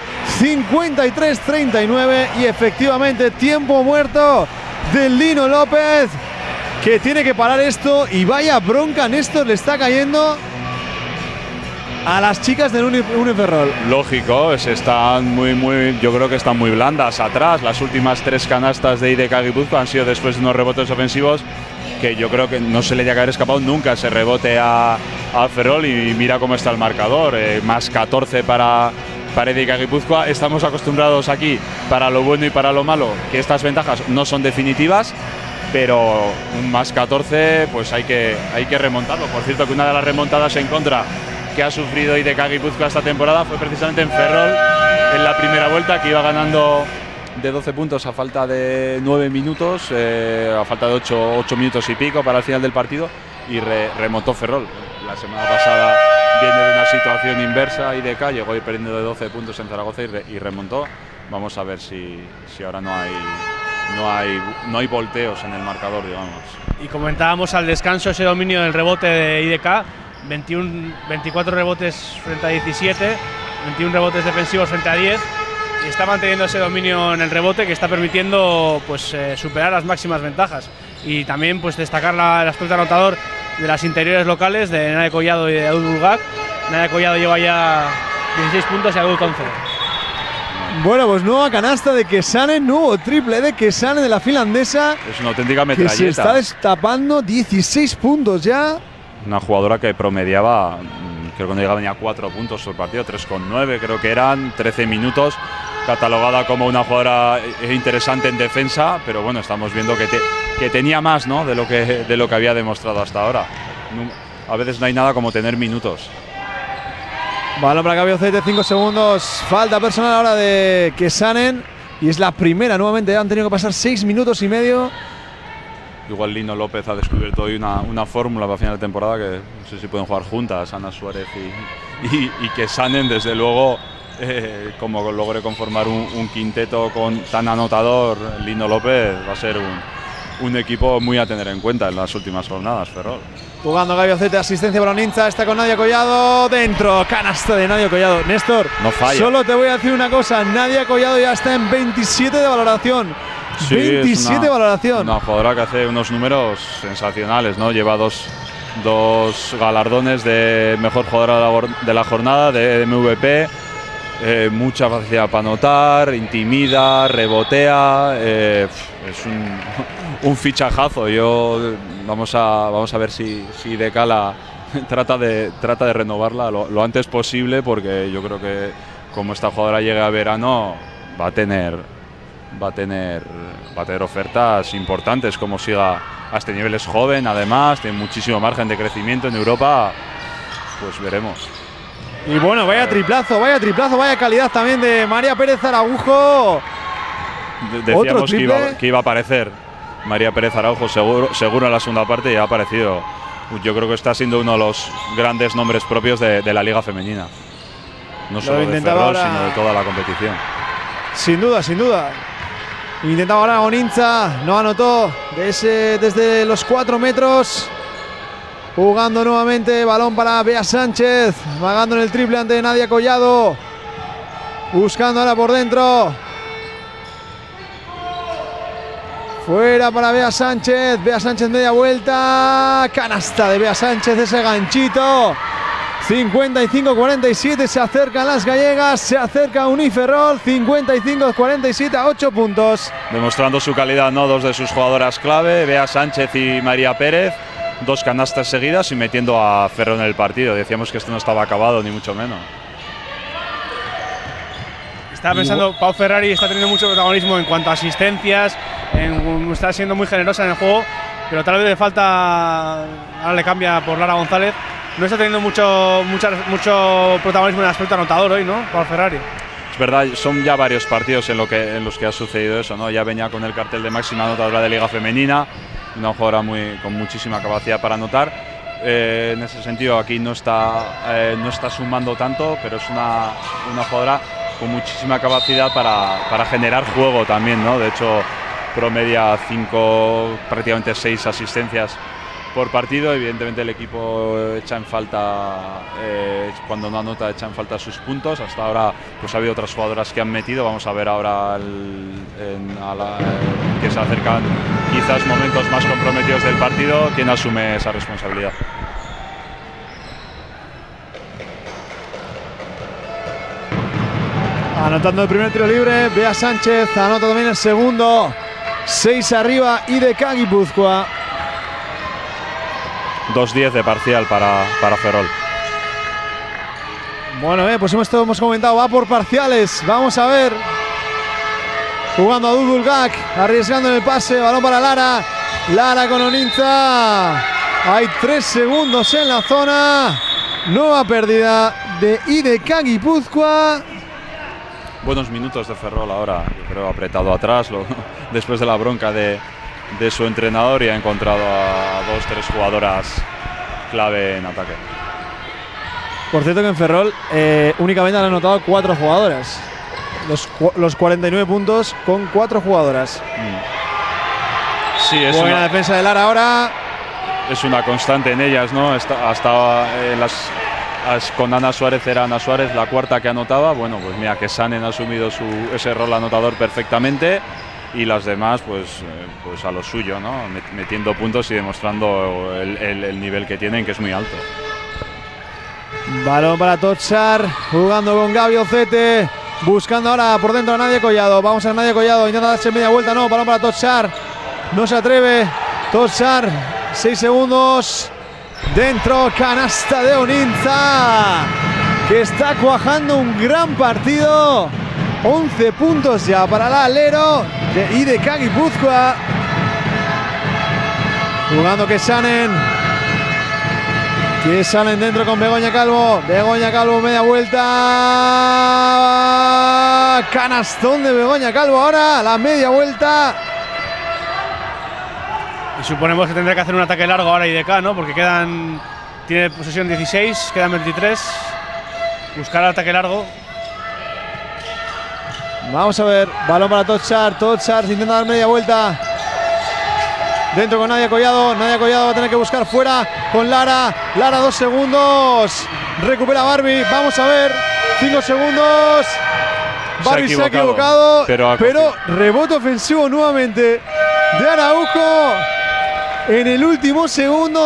53-39. Y efectivamente tiempo muerto de Lino López, que tiene que parar esto. Y vaya bronca, Néstor, le está cayendo a las chicas del Uniferrol. Lógico, yo creo que están muy blandas atrás. Las últimas 3 canastas de IDK Guipúzcoa han sido después de unos rebotes ofensivos que yo creo que no se le llega a haber escapado nunca ese rebote a Ferrol. Y mira cómo está el marcador, más 14 para para IDK Guipúzcoa. Estamos acostumbrados aquí, para lo bueno y para lo malo, que estas ventajas no son definitivas, pero un más 14 pues hay que remontarlo. Por cierto, que una de las remontadas en contra que ha sufrido IDK Guipúzcoa esta temporada fue precisamente en Ferrol, en la primera vuelta, que iba ganando de 12 puntos a falta de 9 minutos, a falta de 8 minutos y pico para el final del partido, y remontó Ferrol. La semana pasada viene de una situación inversa, IDK llegó perdiendo de 12 puntos en Zaragoza y remontó. Vamos a ver si ahora no hay volteos en el marcador, digamos. Y comentábamos al descanso ese dominio del rebote de IDK, 24 rebotes frente a 17, 21 rebotes defensivos frente a 10, y está manteniendo ese dominio en el rebote que está permitiendo pues superar las máximas ventajas. Y también pues destacar el aspecto anotador de las interiores locales de Nadia Collado y de Adut Bulgak. Nadia Collado lleva ya 16 puntos y Adut 11. Bueno, pues nueva canasta de Kesanen, nuevo triple de Kesanen, de la finlandesa. Es una auténtica metralleta. Que se está destapando, 16 puntos ya. Una jugadora que promediaba, creo que cuando llegaba venía 4 puntos por partido, 3,9 creo que eran, 13 minutos. Catalogada como una jugadora interesante en defensa, pero bueno, estamos viendo que tenía más, ¿no?, de lo que había demostrado hasta ahora. A veces no hay nada como tener minutos. Balón para Gaby Ocete, 5 segundos. Falta personal ahora de Kesanen. Y es la primera, nuevamente han tenido que pasar 6 minutos y medio. Igual Lino López ha descubierto hoy una fórmula para final de temporada que no sé si pueden jugar juntas, Ana Suárez y Kesanen, desde luego. Como logre conformar un quinteto tan anotador, Lino López va a ser un equipo muy a tener en cuenta en las últimas jornadas, Ferrol. Jugando Gaby Ocete, asistencia para Oninza, está con Nadia Collado, dentro, canasta de Nadia Collado. Néstor, no falla. Solo te voy a decir una cosa, Nadia Collado ya está en 27 de valoración. Sí, 27 de valoración. Una jugadora que hace unos números sensacionales, ¿no? Lleva dos galardones de mejor jugadora de la jornada, de MVP. Mucha facilidad para anotar, intimida, rebotea, es un fichajazo. Vamos a ver si IDK trata de renovarla lo antes posible, porque yo creo que como esta jugadora llegue a verano va a tener ofertas importantes. Como siga a este nivel, es joven, además tiene muchísimo margen de crecimiento en Europa, pues veremos. Y bueno, vaya triplazo, vaya calidad también de María Pérez Araujo. Decíamos que iba a aparecer María Pérez Araujo seguro en la segunda parte, y ha aparecido. Yo creo que está siendo uno de los grandes nombres propios de la Liga Femenina. No solo de Ferrol, sino de toda la competición. Sin duda. Intentaba ahora Oninza, no anotó desde los 4 metros. Jugando nuevamente, balón para Bea Sánchez, vagando en el triple ante Nadia Collado, buscando ahora por dentro. Fuera para Bea Sánchez media vuelta, canasta de Bea Sánchez, ese ganchito. 55-47, se acercan las gallegas, se acerca Uniferrol, 55-47 a 8 puntos. Demostrando su calidad, ¿no? Dos de sus jugadoras clave, Bea Sánchez y María Pérez. 2 canastas seguidas y metiendo a Ferrol en el partido. Decíamos que esto no estaba acabado, ni mucho menos. Estaba pensando, Pau Ferrari está teniendo mucho protagonismo en cuanto a asistencias, está siendo muy generosa en el juego, pero tal vez le falta, ahora le cambia por Lara González, no está teniendo mucho protagonismo en el aspecto anotador hoy, ¿no? Pau Ferrari. Es verdad, son ya varios partidos en los que ha sucedido eso, ¿no? Ya venía con el cartel de máxima anotadora de Liga Femenina, una jugadora con muchísima capacidad para anotar. En ese sentido aquí no está sumando tanto, pero es una jugadora con muchísima capacidad para generar juego también, ¿no? De hecho promedia prácticamente 6 asistencias por partido. Evidentemente el equipo echa en falta, cuando no anota echa en falta sus puntos. Hasta ahora pues ha habido otras jugadoras que han metido. Vamos a ver ahora que se acercan quizás momentos más comprometidos del partido, quién asume esa responsabilidad. Anotando el primer tiro libre, Bea Sánchez anota también el segundo. 6 arriba, IDK Guipúzcoa. 2-10 de parcial para Ferrol. Bueno, pues hemos comentado, va por parciales. Vamos a ver. Jugando a Dudulgak, arriesgando en el pase, balón para Lara. Lara con Onintza. Hay 3 segundos en la zona. Nueva pérdida de IDK Guipúzcoa. Buenos minutos de Ferrol ahora, yo creo, apretado atrás, después de la bronca de su entrenador, y ha encontrado a 2-3 jugadoras clave en ataque. Por cierto que en Ferrol únicamente han anotado 4 jugadoras. Los 49 puntos con 4 jugadoras. Sí, es buena defensa de Lara ahora. Es una constante en ellas, ¿no? Hasta con Ana Suárez era Ana Suárez la cuarta que anotaba. Bueno, pues mira que Sanen ha asumido ese rol anotador perfectamente, y las demás pues a lo suyo, ¿no? Metiendo puntos y demostrando el nivel que tienen, que es muy alto. Balón para Tochar, jugando con Gaby Ocete, buscando ahora por dentro a Nadia Collado. Vamos a Nadia Collado, intenta darse media vuelta, no, balón para Tochar, no se atreve. Tochar, 6 segundos. Dentro, canasta de Onintza, que está cuajando un gran partido. 11 puntos ya para el alero de IDK Guipúzcoa. Jugando Kesanen dentro con Begoña Calvo. Begoña Calvo, media vuelta. Canastón de Begoña Calvo ahora, la media vuelta. Y suponemos que tendrá que hacer un ataque largo ahora IDK, ¿no? Porque tiene posesión 16, quedan 23. Buscar el ataque largo. Vamos a ver, balón para Tochar. Tochar se intenta dar media vuelta. Dentro con Nadia Collado. Nadia Collado va a tener que buscar fuera con Lara. Lara, 2 segundos. Recupera Barbie. Vamos a ver, 5 segundos. Barbie se ha equivocado. Pero rebote ofensivo nuevamente de Araujo. En el último segundo,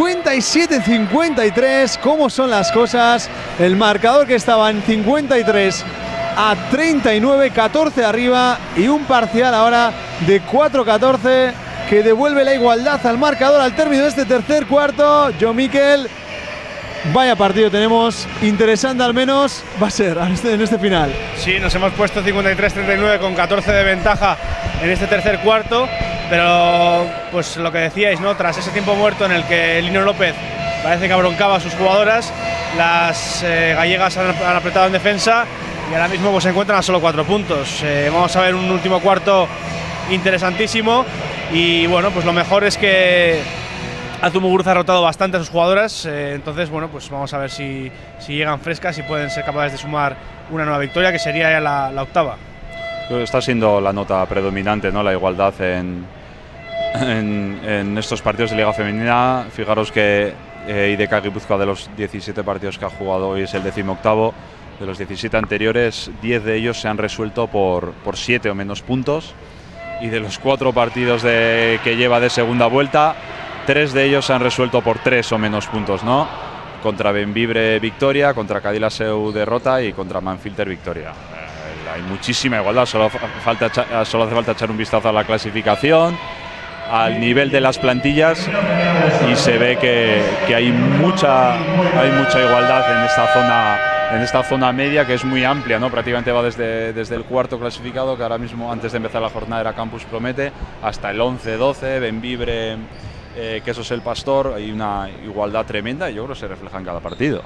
57-53. ¿Cómo son las cosas? El marcador que estaba en 53 a 39, 14 arriba, y un parcial ahora de 4-14 que devuelve la igualdad al marcador al término de este tercer cuarto. John Miquel, vaya partido tenemos, interesante al menos va a ser en este final. Sí, nos hemos puesto 53-39 con 14 de ventaja en este tercer cuarto. Pero, pues lo que decíais, ¿no? Tras ese tiempo muerto en el que Lino López parece que abroncaba a sus jugadoras, las gallegas han apretado en defensa y ahora mismo pues se encuentran a solo 4 puntos. Vamos a ver un último cuarto interesantísimo, y bueno, pues lo mejor es que Azumugurza ha rotado bastante a sus jugadoras, entonces bueno, pues vamos a ver si llegan frescas y pueden ser capaces de sumar una nueva victoria, que sería ya la octava. Está siendo la nota predominante, ¿no? La igualdad en estos partidos de Liga Femenina. Fijaros que IDK Guipúzcoa, de los 17 partidos que ha jugado hoy, es el 18º. De los 17 anteriores, 10 de ellos se han resuelto por 7 o menos puntos. Y de los 4 partidos que lleva de segunda vuelta, 3 de ellos se han resuelto por 3 o menos puntos, ¿no? Contra Benvibre victoria, contra Cadillac-Seu derrota y contra Manfilter victoria. Hay muchísima igualdad, solo hace falta echar un vistazo a la clasificación, al nivel de las plantillas, y se ve que hay mucha igualdad en esta zona media, que es muy amplia, ¿no? Prácticamente va desde el cuarto clasificado, que ahora mismo, antes de empezar la jornada, era Campus Promete, hasta el 11-12, Benvibre, Quesos El Pastor. Hay una igualdad tremenda y yo creo que se refleja en cada partido.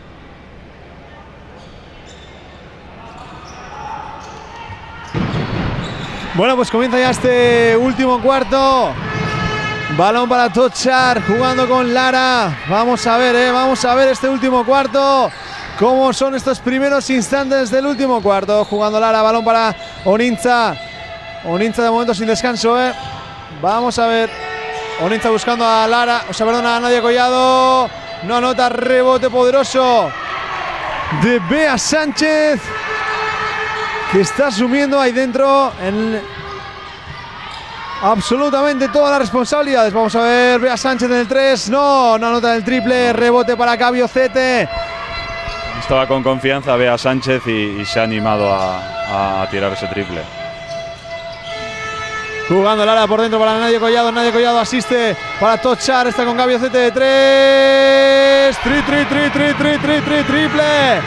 Bueno, pues comienza ya este último cuarto. Balón para Tochar, jugando con Lara. Vamos a ver este último cuarto. ¿Cómo son estos primeros instantes del último cuarto? Jugando Lara, balón para Onintza. Onintza de momento sin descanso, Vamos a ver. Onintza buscando a Lara, a Nadia Collado. No anota, rebote poderoso de Bea Sánchez, que está asumiendo ahí dentro absolutamente todas las responsabilidades. Vamos a ver, Bea Sánchez en el 3, no anota el triple, rebote para Gaby Ocete. Estaba con confianza Bea Sánchez y se ha animado a tirar ese triple. Jugando Lara por dentro para Nadia Collado asiste para Tochar, está con Gaby Ocete de libres. Triple.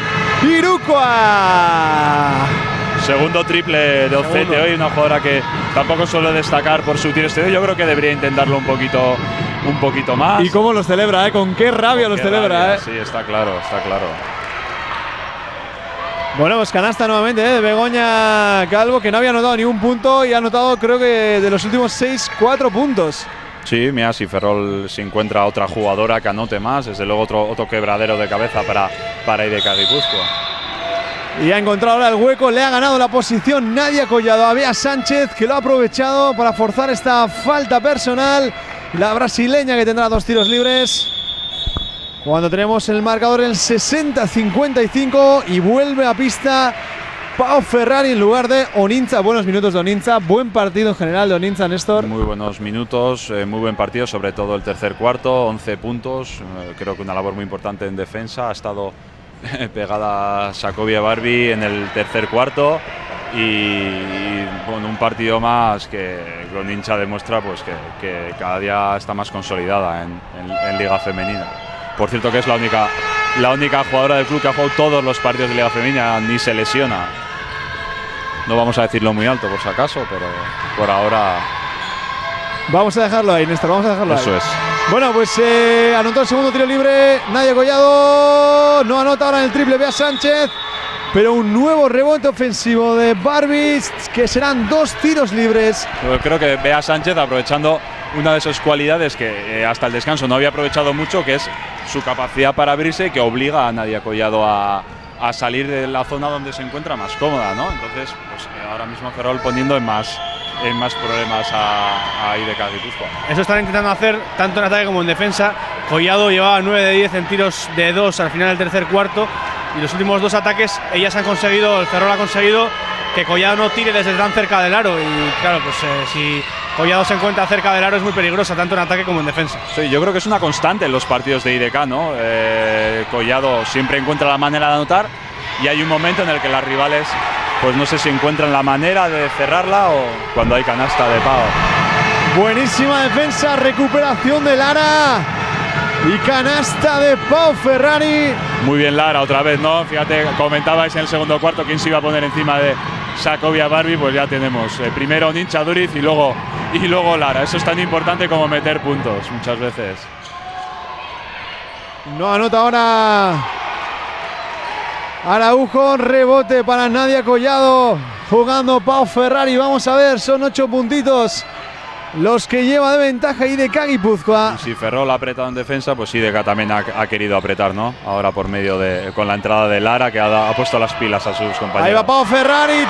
Irukoa. Segundo triple de Ocete hoy, una jugadora que tampoco suele destacar por su tiro exterior. Yo creo que debería intentarlo un poquito más. Y cómo los celebra, con qué rabia los celebra. Sí, está claro. Bueno, pues canasta nuevamente de Begoña Calvo, que no había anotado ni un punto y ha anotado, creo que de los últimos 6, 4 puntos. Sí, mira, si Ferrol se encuentra otra jugadora que anote más, desde luego otro quebradero de cabeza para IDK Guipúzcoa. Y ha encontrado ahora el hueco, le ha ganado la posición Nadia Collado a Bea Sánchez, que lo ha aprovechado para forzar esta falta personal. La brasileña, que tendrá 2 tiros libres. Cuando tenemos el marcador en 60-55 y vuelve a pista Pau Ferrari en lugar de Onintza. Buenos minutos de Onintza, buen partido en general de Onintza, Néstor. Muy buenos minutos, muy buen partido, sobre todo el tercer cuarto, 11 puntos. Creo que una labor muy importante en defensa. Ha estado pegada Sacovia Barbie en el tercer cuarto y bueno, un partido más que Onintza demuestra pues que cada día está más consolidada en Liga Femenina. Por cierto que es la única jugadora del club que ha jugado todos los partidos de Liga Femenina, ni se lesiona. No vamos a decirlo muy alto por si acaso, pero por ahora… Vamos a dejarlo ahí, Néstor, vamos a dejarlo ahí. Eso es. Bueno, pues anotó el segundo tiro libre Nadia Collado, no anota ahora en el triple Bea Sánchez, pero un nuevo rebote ofensivo de Barbie, que serán 2 tiros libres. Yo creo que Bea Sánchez, aprovechando una de sus cualidades que hasta el descanso no había aprovechado mucho, que es su capacidad para abrirse y que obliga a Nadia Collado a salir de la zona donde se encuentra más cómoda, ¿no? Entonces, pues ahora mismo Ferrol poniendo en más problemas a IDK Guipúzcoa. Eso están intentando hacer tanto en ataque como en defensa. Collado llevaba 9 de 10 en tiros de 2 al final del tercer cuarto y los últimos 2 ataques ellas han conseguido, el Ferrol ha conseguido que Collado no tire desde tan cerca del aro y claro, pues si Collado se encuentra cerca del aro es muy peligrosa tanto en ataque como en defensa. Sí, yo creo que es una constante en los partidos de IDK, ¿no? Collado siempre encuentra la manera de anotar y hay un momento en el que las rivales, pues no sé si encuentran la manera de cerrarla o cuando hay canasta de Pau. Buenísima defensa, recuperación de Lara y canasta de Pau Ferrari. Muy bien Lara otra vez, ¿no? Fíjate, comentabais en el segundo cuarto quién se iba a poner encima de Sacovia Barbie, pues ya tenemos primero Nincha Duriz y luego Lara. Eso es tan importante como meter puntos muchas veces. No anota ahora Araujo, rebote para Nadia Collado, jugando Pau Ferrari. Vamos a ver, son 8 puntitos los que lleva de ventaja IDK Guipúzcoa. Y si Ferrol ha apretado en defensa, pues IDK también ha querido apretar, ¿no? Ahora por medio con la entrada de Lara, que ha puesto las pilas a sus compañeros. Ahí va Pau Ferrari,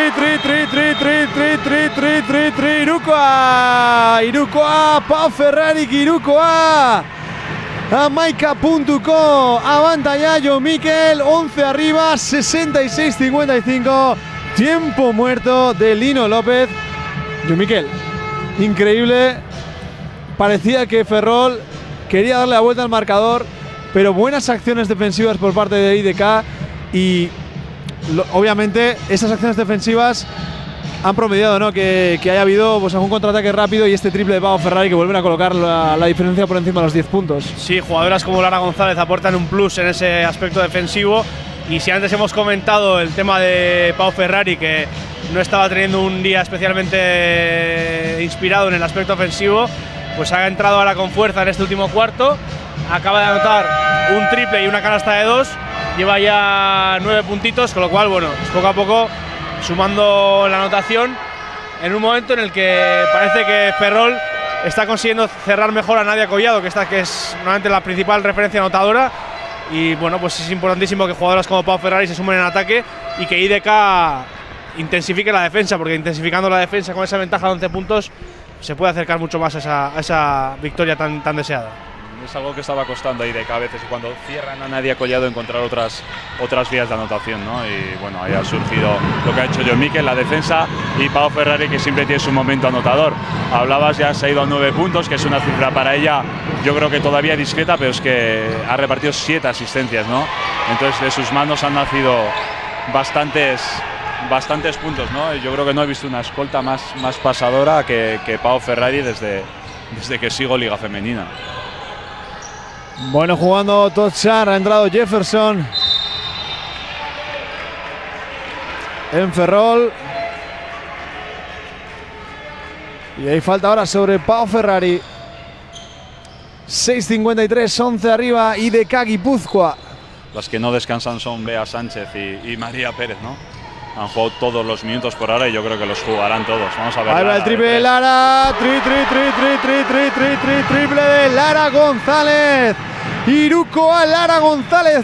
Irukoa, Pau Ferrari, Irukoa. A Maika.co, avantaja Jo Miquel, 11 arriba, 66-55. Tiempo muerto de Lino López. Jo Miquel, increíble. Parecía que Ferrol quería darle la vuelta al marcador, pero buenas acciones defensivas por parte de IDK y obviamente esas acciones defensivas han promediado, ¿no? que haya habido pues algún contraataque rápido y este triple de Pau Ferrari que vuelven a colocar la diferencia por encima de los 10 puntos. Sí, jugadoras como Lara González aportan un plus en ese aspecto defensivo y si antes hemos comentado el tema de Pau Ferrari que no estaba teniendo un día especialmente inspirado en el aspecto ofensivo, pues ha entrado ahora con fuerza en este último cuarto, acaba de anotar un triple y una canasta de 2, lleva ya 9 puntitos, con lo cual, bueno, pues poco a poco sumando la anotación en un momento en el que parece que Ferrol está consiguiendo cerrar mejor a Nadia Collado, que es normalmente la principal referencia anotadora. Y bueno, pues es importantísimo que jugadoras como Pau Ferrari se sumen en ataque y que IDK intensifique la defensa, porque intensificando la defensa con esa ventaja de 11 puntos se puede acercar mucho más a esa victoria tan deseada. Es algo que estaba costando a IDK a veces, cuando cierran a Nadia Collado encontrar otras vías de anotación, ¿no? Y bueno, ahí ha surgido lo que ha hecho Jo Miquel, la defensa, y Pau Ferrari, que siempre tiene su momento anotador. Hablabas, ya se ha ido a 9 puntos, que es una cifra para ella, yo creo que todavía discreta, pero es que ha repartido 7 asistencias, ¿no? Entonces de sus manos han nacido bastantes puntos, ¿no? Yo creo que no he visto una escolta más pasadora que Pau Ferrari desde que sigo Liga Femenina. Bueno, jugando Tochar, ha entrado Jefferson en Ferrol. Y hay falta ahora sobre Pau Ferrari. 6:53, 11 arriba, IDK Guipúzcoa. Las que no descansan son Bea Sánchez y María Pérez, ¿no? Han jugado todos los minutos por ahora y yo creo que los jugarán todos. Vamos a ver. Ahí va el triple de Lara. Triple de Lara González. Iruko a Lara González.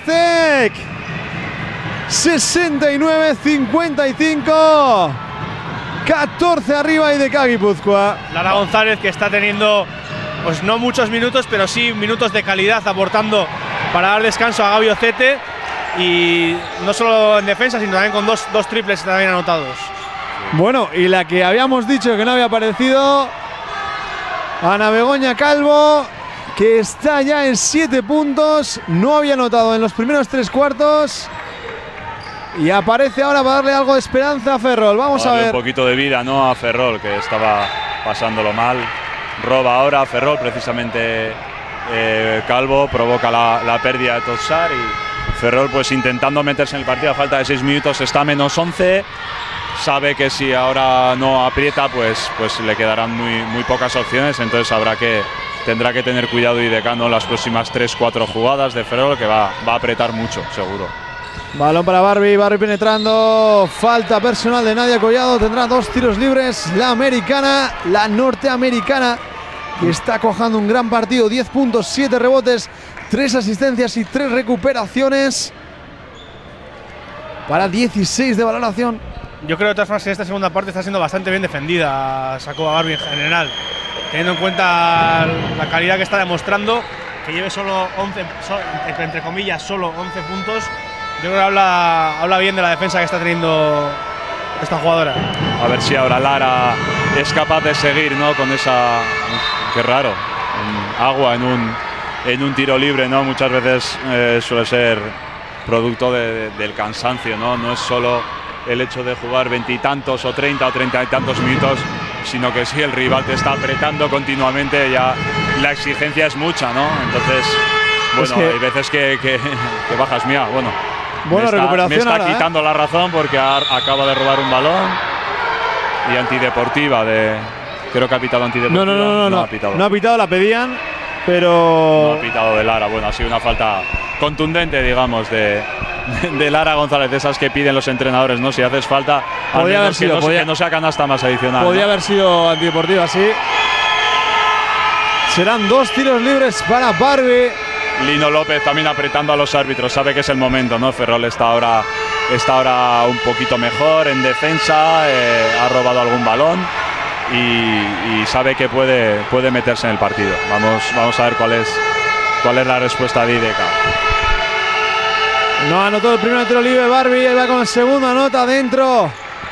69-55. 14 arriba y de Guipúzcoa. Lara González, que está teniendo pues no muchos minutos, pero sí minutos de calidad, aportando para dar descanso a Gabi Ocete. Y no solo en defensa, sino también con dos triples también anotados. Bueno, y la que habíamos dicho que no había aparecido, Ana Begoña Calvo, que está ya en 7 puntos. No había anotado en los primeros 3 cuartos. Y aparece ahora para darle algo de esperanza a Ferrol. Vamos a ver. Un poquito de vida, ¿no? A Ferrol, que estaba pasándolo mal. Roba ahora a Ferrol, precisamente Calvo, provoca la pérdida de Totsar y Ferrol pues intentando meterse en el partido a falta de 6 minutos, está a -11. Sabe que si ahora no aprieta, pues le quedarán muy pocas opciones. Entonces tendrá que tener cuidado IDK, ¿no? Las próximas 3-4 jugadas de Ferrol, que va a apretar mucho, seguro. Balón para Barbie penetrando. Falta personal de Nadia Collado. Tendrá 2 tiros libres. La americana, la norteamericana, que está cojando un gran partido. 10 puntos, 7 rebotes, 3 asistencias y 3 recuperaciones para 16 de valoración. Yo creo de todas formas que esta segunda parte está siendo bastante bien defendida. Sacó a Barbie en general, teniendo en cuenta la calidad que está demostrando, que lleve solo 11, entre comillas, solo 11 puntos. Yo creo que habla bien de la defensa que está teniendo esta jugadora. A ver si ahora Lara es capaz de seguir, ¿no? Con esa… Qué raro. Agua en un tiro libre, ¿no? Muchas veces suele ser producto del cansancio, ¿no? No es solo el hecho de jugar 20 y tantos o 30 o 30 y tantos minutos, sino que si el rival te está apretando continuamente, ya la exigencia es mucha, ¿no? Entonces, bueno, hay veces que bajas mía. Bueno, recuperación me está ahora, quitando la razón porque acaba de robar un balón y antideportiva creo que ha pitado antideportiva. No ha pitado, la pedían, pero… No ha pitado de Lara. Bueno, ha sido una falta contundente, digamos, de Lara González, de esas que piden los entrenadores, ¿no? Si haces falta, podría haber sido, que no sea canasta más adicional. Podría ¿no? haber sido antideportiva, sí. Serán 2 tiros libres para Barbie. Lino López también apretando a los árbitros, sabe que es el momento, ¿no? Ferrol está ahora un poquito mejor en defensa, ha robado algún balón y sabe que puede meterse en el partido. Vamos a ver cuál es la respuesta de IDK. No anotó el primer tiro libre Barbie, ahí va con la segunda nota dentro.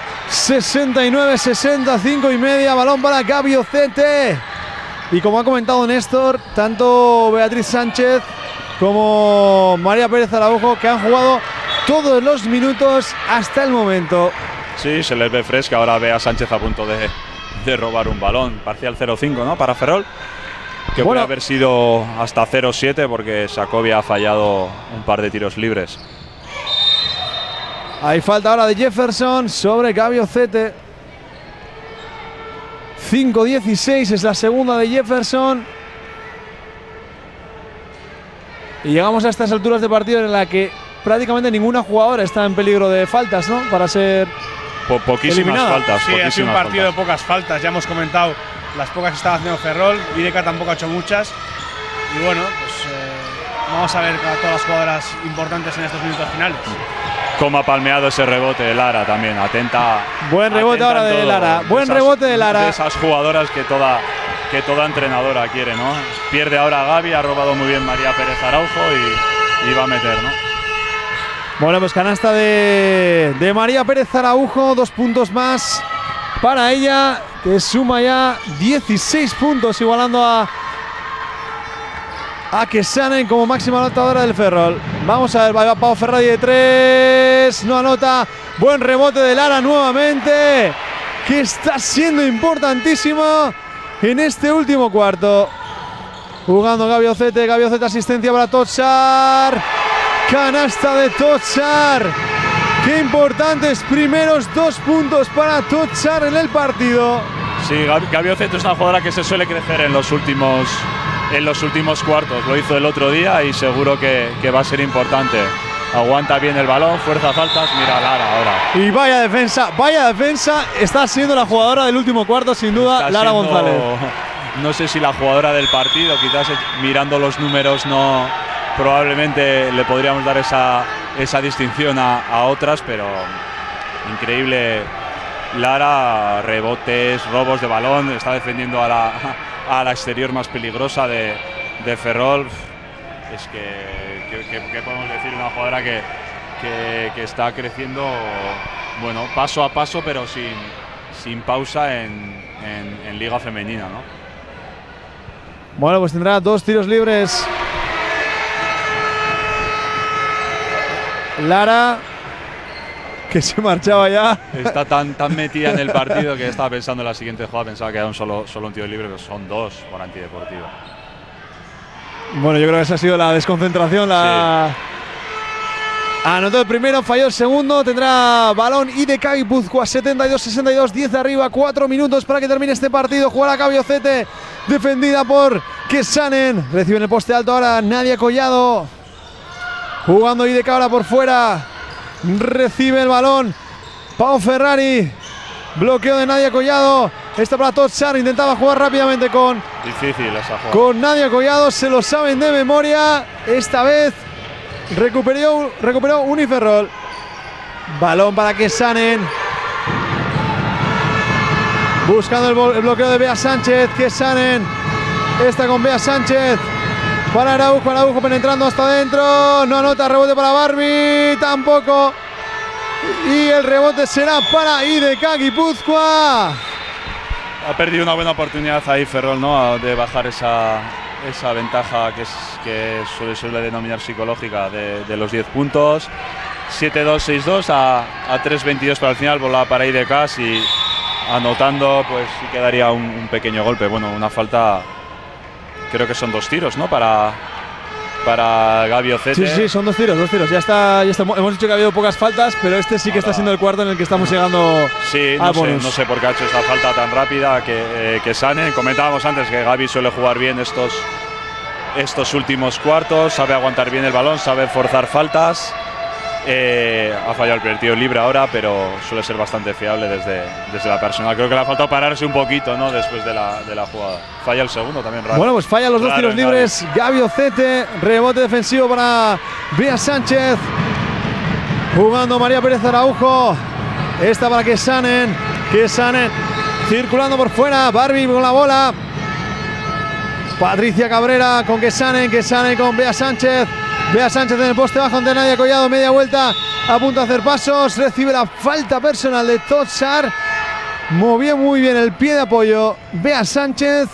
69-60, 5,5, balón para Gabi Ocete. Y como ha comentado Néstor, tanto Beatriz Sánchez como María Pérez Araujo, que han jugado todos los minutos hasta el momento. Sí, se les ve fresca. Ahora ve a Sánchez a punto de robar un balón. Parcial 0-5, ¿no? Para Ferrol, que puede haber sido hasta 0-7 porque Sacovia ha fallado un par de tiros libres. Hay falta ahora de Jefferson sobre Gabi Ocete. 5-16 es la segunda de Jefferson. Y llegamos a estas alturas de partido en la que prácticamente ninguna jugadora está en peligro de faltas, ¿no? Para ser poquísimas eliminada. Faltas. Sí, ha sido un partido de pocas faltas. Ya hemos comentado las pocas que estaba haciendo Ferrol. IDK tampoco ha hecho muchas. Y bueno, pues vamos a ver a todas las jugadoras importantes en estos minutos finales. Cómo ha palmeado ese rebote de Lara también, atenta. Buen rebote ahora de Lara. Buen rebote de Lara. De esas jugadoras que toda entrenadora quiere, ¿no? Pierde ahora a Gabi, ha robado muy bien María Pérez Araujo y va a meter, ¿no? Bueno, pues canasta de María Pérez Araujo, 2 puntos más para ella, que suma ya 16 puntos, igualando a Kesanen como máxima anotadora del Ferrol. Vamos a ver, va Pau Ferrari de 3, no anota. Buen rebote de Lara nuevamente, que está siendo importantísimo en este último cuarto. Jugando Gabi Ocete asistencia para Tochar. Canasta de Tochar. Qué importantes primeros 2 puntos para Tochar en el partido. Sí, Gabi Ocete es una jugadora que se suele crecer en los últimos cuartos. Lo hizo el otro día y seguro que va a ser importante. Aguanta bien el balón, fuerza faltas. Mira Lara ahora. Y vaya defensa. Está siendo la jugadora del último cuarto, sin duda, Lara González. No sé si la jugadora del partido, quizás mirando los números no, probablemente le podríamos dar esa distinción a otras, pero increíble. Lara, rebotes, robos de balón, está defendiendo a la exterior más peligrosa de Ferrol. Es que podemos decir, una jugadora que está creciendo, bueno, paso a paso, pero sin pausa en Liga Femenina, ¿no? Bueno, pues tendrá 2 tiros libres Lara, que se marchaba ya. Está tan metida en el partido que estaba pensando en la siguiente jugada. Pensaba que era solo un tiro libre, pero son 2 por antideportiva. Bueno, yo creo que esa ha sido la desconcentración. Sí. Anotó el primero, falló el segundo. Tendrá balón IDK Guipúzcoa, 72-62, 10 de arriba, 4 minutos para que termine este partido. Jugará Gabi Ocete, defendida por Kesanen. Recibe en el poste alto ahora Nadia Collado. Jugando IDK ahora por fuera. Recibe el balón Pau Ferrari. Bloqueo de Nadia Collado. Esta para Tochar. Intentaba jugar rápidamente con Nadia Collado. Se lo saben de memoria. Esta vez recuperó Uniferrol. Balón para Kesanen. Buscando el bloqueo de Bea Sánchez. Kesanen. Esta con Bea Sánchez. Para Araujo penetrando hasta adentro. No anota, rebote para Barbie. Tampoco. Y el rebote será para IDK Guipúzcoa. Ha perdido una buena oportunidad ahí Ferrol, ¿no? De bajar esa ventaja que suele denominar psicológica de los 10 puntos. 7-2, 6-2 a 3-22 para el final. Volaba para IDK y anotando, pues sí quedaría un pequeño golpe. Bueno, una falta. Creo que son 2 tiros, ¿no? Para Gabi Ocete. Sí, son 2 tiros. Ya está. Hemos dicho que ha habido pocas faltas, pero este sí que está siendo el cuarto en el que estamos llegando. Sí, no sé por qué ha hecho esta falta tan rápida que Sane. Comentábamos antes que Gabi suele jugar bien estos últimos cuartos, sabe aguantar bien el balón, sabe forzar faltas. Ha fallado el primer tiro libre ahora, pero suele ser bastante fiable desde la personal. Creo que le ha faltado pararse un poquito, ¿no? Después de la jugada. Falla el segundo también, raro. Bueno, pues falla los 2 tiros libres. Gabi Ocete, rebote defensivo para Bea Sánchez. Jugando María Pérez Araujo. Esta para Kesanen. Circulando por fuera. Barbie con la bola. Patricia Cabrera con Kesanen con Bea Sánchez. Bea Sánchez en el poste bajo ante Nadia Collado, media vuelta, a punto de hacer pasos, recibe la falta personal de Tochar. Movió muy bien el pie de apoyo Bea Sánchez.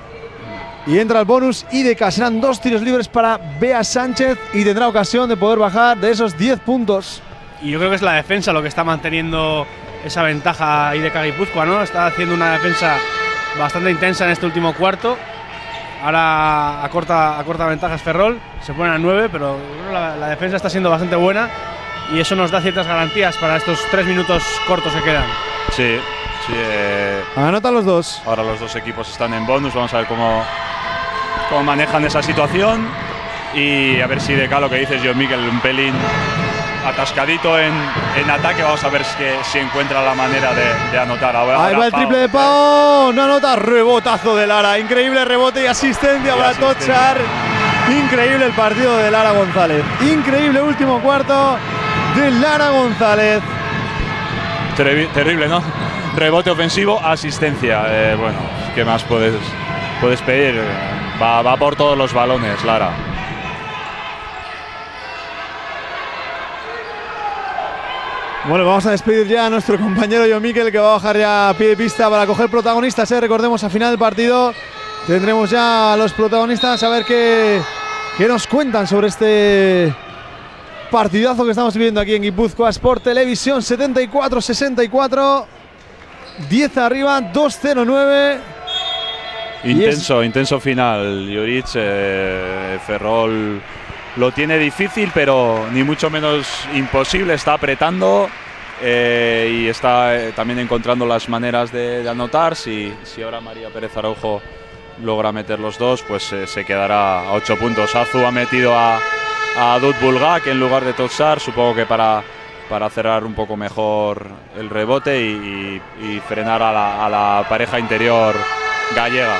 Y entra el bonus IDK. Serán 2 tiros libres para Bea Sánchez y tendrá ocasión de poder bajar de esos 10 puntos. Y yo creo que es la defensa lo que está manteniendo esa ventaja IDK Guipúzcoa, ¿no? Está haciendo una defensa bastante intensa en este último cuarto. Ahora acorta ventajas Ferrol, se ponen a 9, pero la defensa está siendo bastante buena y eso nos da ciertas garantías para estos 3 minutos cortos que quedan. Sí. Anotan los 2. Ahora los 2 equipos están en bonus, vamos a ver cómo manejan esa situación y a ver si de acá lo que dices John Miquel, un pelín atascadito en ataque. Vamos a ver si encuentra la manera de anotar. Ahí va el triple de Pau, no anota, rebotazo de Lara, increíble rebote y asistencia para Tochar. Increíble el partido de Lara González, increíble último cuarto de Lara González. Terrible, ¿no? Rebote ofensivo, asistencia. Bueno, ¿qué más puedes pedir? Va por todos los balones, Lara. Bueno, vamos a despedir ya a nuestro compañero John Miquel, que va a bajar ya a pie de pista para coger protagonistas. Recordemos, a final del partido tendremos ya a los protagonistas a ver qué nos cuentan sobre este partidazo que estamos viviendo aquí en Guipúzcoa Sport Televisión. 74-64, 10 arriba, 2-0-9. Intenso final. Juric, Ferrol lo tiene difícil, pero ni mucho menos imposible. Está apretando y está también encontrando las maneras de anotar. Si ahora María Pérez Araujo logra meter los dos, pues se quedará a 8 puntos. Azu ha metido a Adut Bulgak en lugar de Totsar, supongo que para cerrar un poco mejor el rebote y frenar a la pareja interior gallega.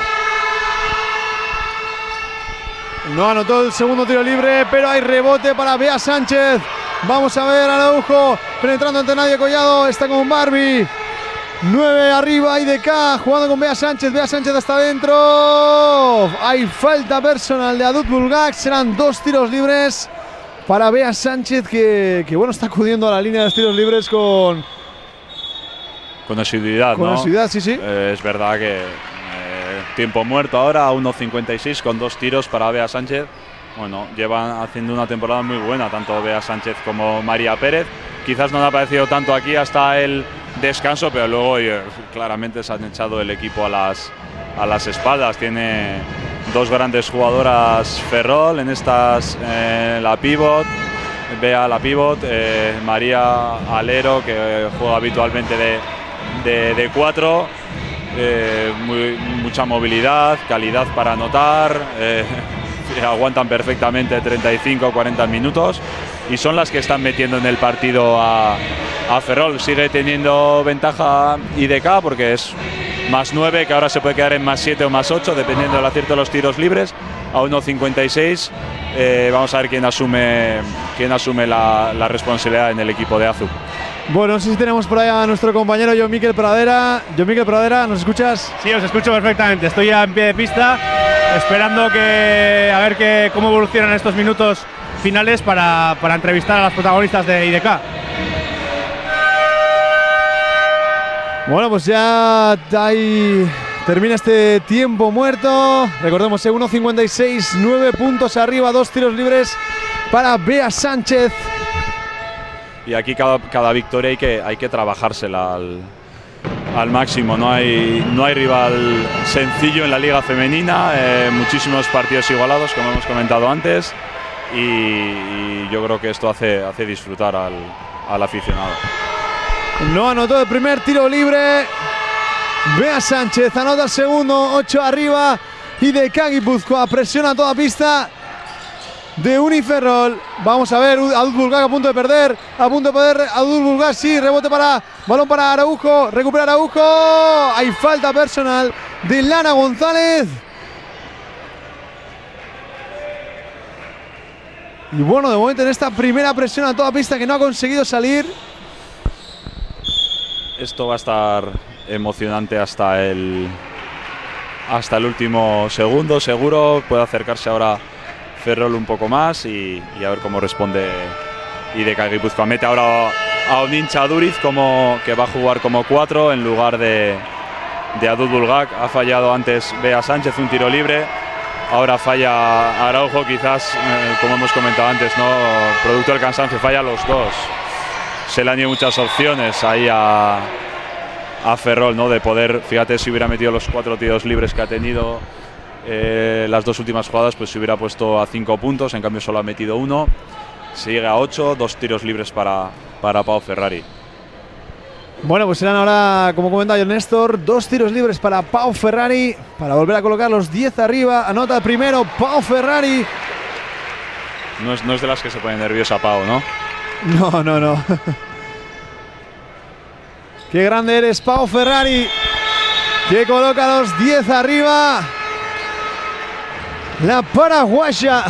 No anotó el segundo tiro libre, pero hay rebote para Bea Sánchez. Vamos a ver a Araujo penetrando ante Nadia Collado. Está con Barbie. 9 arriba, IDK jugando con Bea Sánchez. Bea Sánchez hasta adentro. Hay falta personal de Adut Bulgak. Serán 2 tiros libres para Bea Sánchez, que bueno, está acudiendo a la línea de los tiros libres con asiduidad. Con asiduidad, sí. Es verdad que tiempo muerto ahora, a 1.56 con 2 tiros para Bea Sánchez. Bueno, llevan haciendo una temporada muy buena, tanto Bea Sánchez como María Pérez. Quizás no le ha parecido tanto aquí hasta el descanso, pero luego claramente se han echado el equipo a las espaldas. Tiene 2 grandes jugadoras Ferrol en estas, la pivot, Bea la pivot, María alero, que juega habitualmente de 4. Mucha movilidad, calidad para anotar, aguantan perfectamente 35-40 minutos y son las que están metiendo en el partido a Ferrol. Sigue teniendo ventaja IDK porque es +9, que ahora se puede quedar en +7 o +8 dependiendo del acierto de los tiros libres, a 1.56. Vamos a ver quién asume la responsabilidad en el equipo de Azu. Bueno, no sé si tenemos por ahí a nuestro compañero John Miquel Pradera. John Miquel Pradera, ¿nos escuchas? Sí, os escucho perfectamente. Estoy ya en pie de pista, esperando a ver cómo evolucionan estos minutos finales para entrevistar a las protagonistas de IDK. Bueno, pues ya ahí termina este tiempo muerto. Recordemos, 1.56, 9 puntos arriba, 2 tiros libres para Bea Sánchez. Y aquí cada victoria hay que trabajársela al máximo. No hay rival sencillo en la liga femenina, muchísimos partidos igualados, como hemos comentado antes, y yo creo que esto hace disfrutar al aficionado. No anotó el primer tiro libre Bea Sánchez, anota el segundo, 8 arriba, IDK Guipúzcoa presiona a toda pista de Uniferrol. Vamos a ver, Adut Bulgak a punto de perder Adut Bulgak, sí, rebote balón para Araujo, recupera Araujo, hay falta personal de Lara González. Y bueno, de momento en esta primera presión a toda pista que no ha conseguido salir. Esto va a estar emocionante hasta el último segundo, seguro. Puede acercarse ahora Ferrol un poco más y a ver cómo responde IDK Guipúzcoa. Mete ahora a Onincha Duriz, que va a jugar como 4 en lugar de Adut Bulgak. Ha fallado antes Bea Sánchez un tiro libre, ahora falla Araujo, quizás como hemos comentado antes, ¿no? Producto del cansancio, falla los dos. Se le han ido muchas opciones ahí a Ferrol, ¿no? De poder, fíjate, si hubiera metido los 4 tiros libres que ha tenido las 2 últimas jugadas, pues se hubiera puesto a 5 puntos, en cambio solo ha metido 1. Se llega a 8, 2 tiros libres para Pau Ferrari. Bueno, pues serán ahora, como comenta yo Néstor, 2 tiros libres para Pau Ferrari, para volver a colocar los 10 arriba. Anota el primero Pau Ferrari. No es de las que se pone nerviosa Pau, ¿no? No. Qué grande eres, Pau Ferrari, que coloca los 10 arriba. La paraguaya,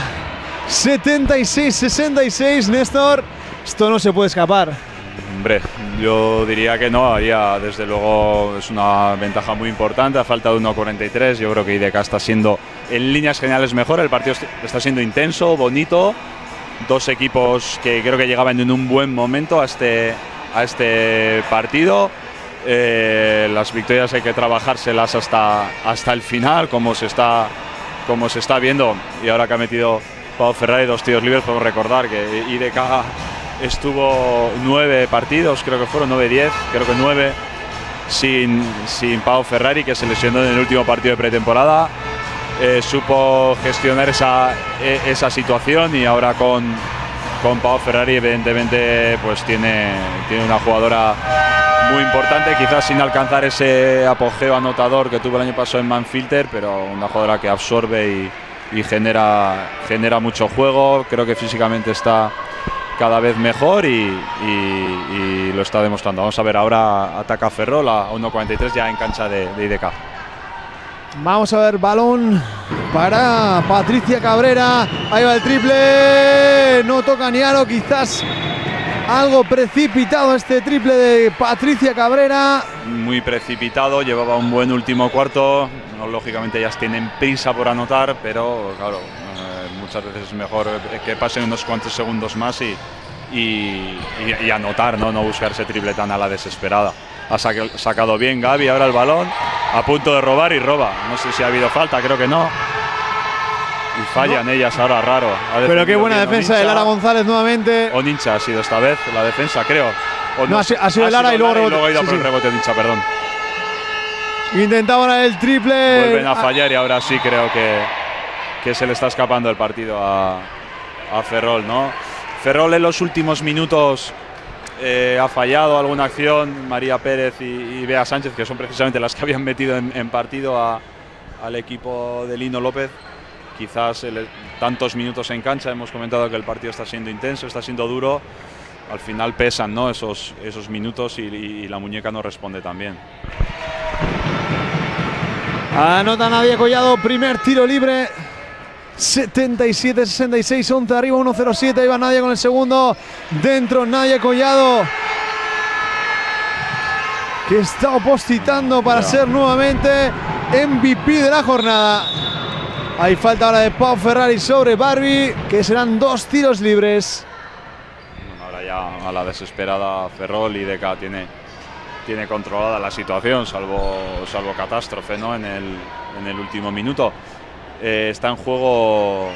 76-66, Néstor. Esto no se puede escapar. Hombre, yo diría que no, desde luego es una ventaja muy importante, a falta de 1.43, yo creo que IDK está siendo en líneas generales mejor, el partido está siendo intenso, bonito, 2 equipos que creo que llegaban en un buen momento a este partido. Las victorias hay que trabajárselas hasta el final, como se está viendo, y ahora que ha metido Pau Ferrari 2 tiros libres, podemos recordar que IDK estuvo 9 partidos, creo que fueron 9-10, creo que 9 sin Pau Ferrari, que se lesionó en el último partido de pretemporada. Supo gestionar esa situación, y ahora con Pau Ferrari evidentemente pues tiene una jugadora muy importante, quizás sin alcanzar ese apogeo anotador que tuvo el año pasado en Manfilter, pero una jugadora que absorbe y genera mucho juego. Creo que físicamente está cada vez mejor y lo está demostrando. Vamos a ver, ahora ataca Ferrol a 1.43 ya en cancha de IDK. Vamos a ver, balón para Patricia Cabrera. Ahí va el triple. No toca ni aro, quizás algo precipitado este triple de Patricia Cabrera. Muy precipitado, llevaba un buen último cuarto. No, lógicamente ellas tienen prisa por anotar, pero claro, muchas veces es mejor que pasen unos cuantos segundos más y anotar, ¿no? No buscar ese triple tan a la desesperada. Ha sacado bien Gaby ahora el balón, a punto de robar y roba. No sé si ha habido falta, creo que no. Y fallan ellas ahora, raro. Pero qué buena defensa de Lara González nuevamente. Onincha ha sido esta vez la defensa, creo. No, ha sido Lara y luego rebote. Luego ha ido por el rebote Onincha, perdón. Intentaban el triple. Vuelven a fallar y ahora sí creo que se le está escapando el partido a Ferrol, ¿no? Ferrol en los últimos minutos ha fallado alguna acción. María Pérez y Bea Sánchez, que son precisamente las que habían metido en partido al equipo de Lino López. Quizás tantos minutos en cancha, hemos comentado que el partido está siendo intenso, está siendo duro. Al final pesan, ¿no? esos minutos y la muñeca no responde tan bien. Anota Nadia Collado, primer tiro libre. 77-66, 11 arriba, 1-0-7. Ahí va Nadia con el segundo. Dentro Nadia Collado, que está opositando para ser nuevamente MVP de la jornada. Hay falta ahora de Pau Ferrari sobre Barbie, que serán 2 tiros libres. Ahora ya a la desesperada Ferrol, y IDK tiene controlada la situación, salvo catástrofe, ¿no? en el último minuto. Está en juego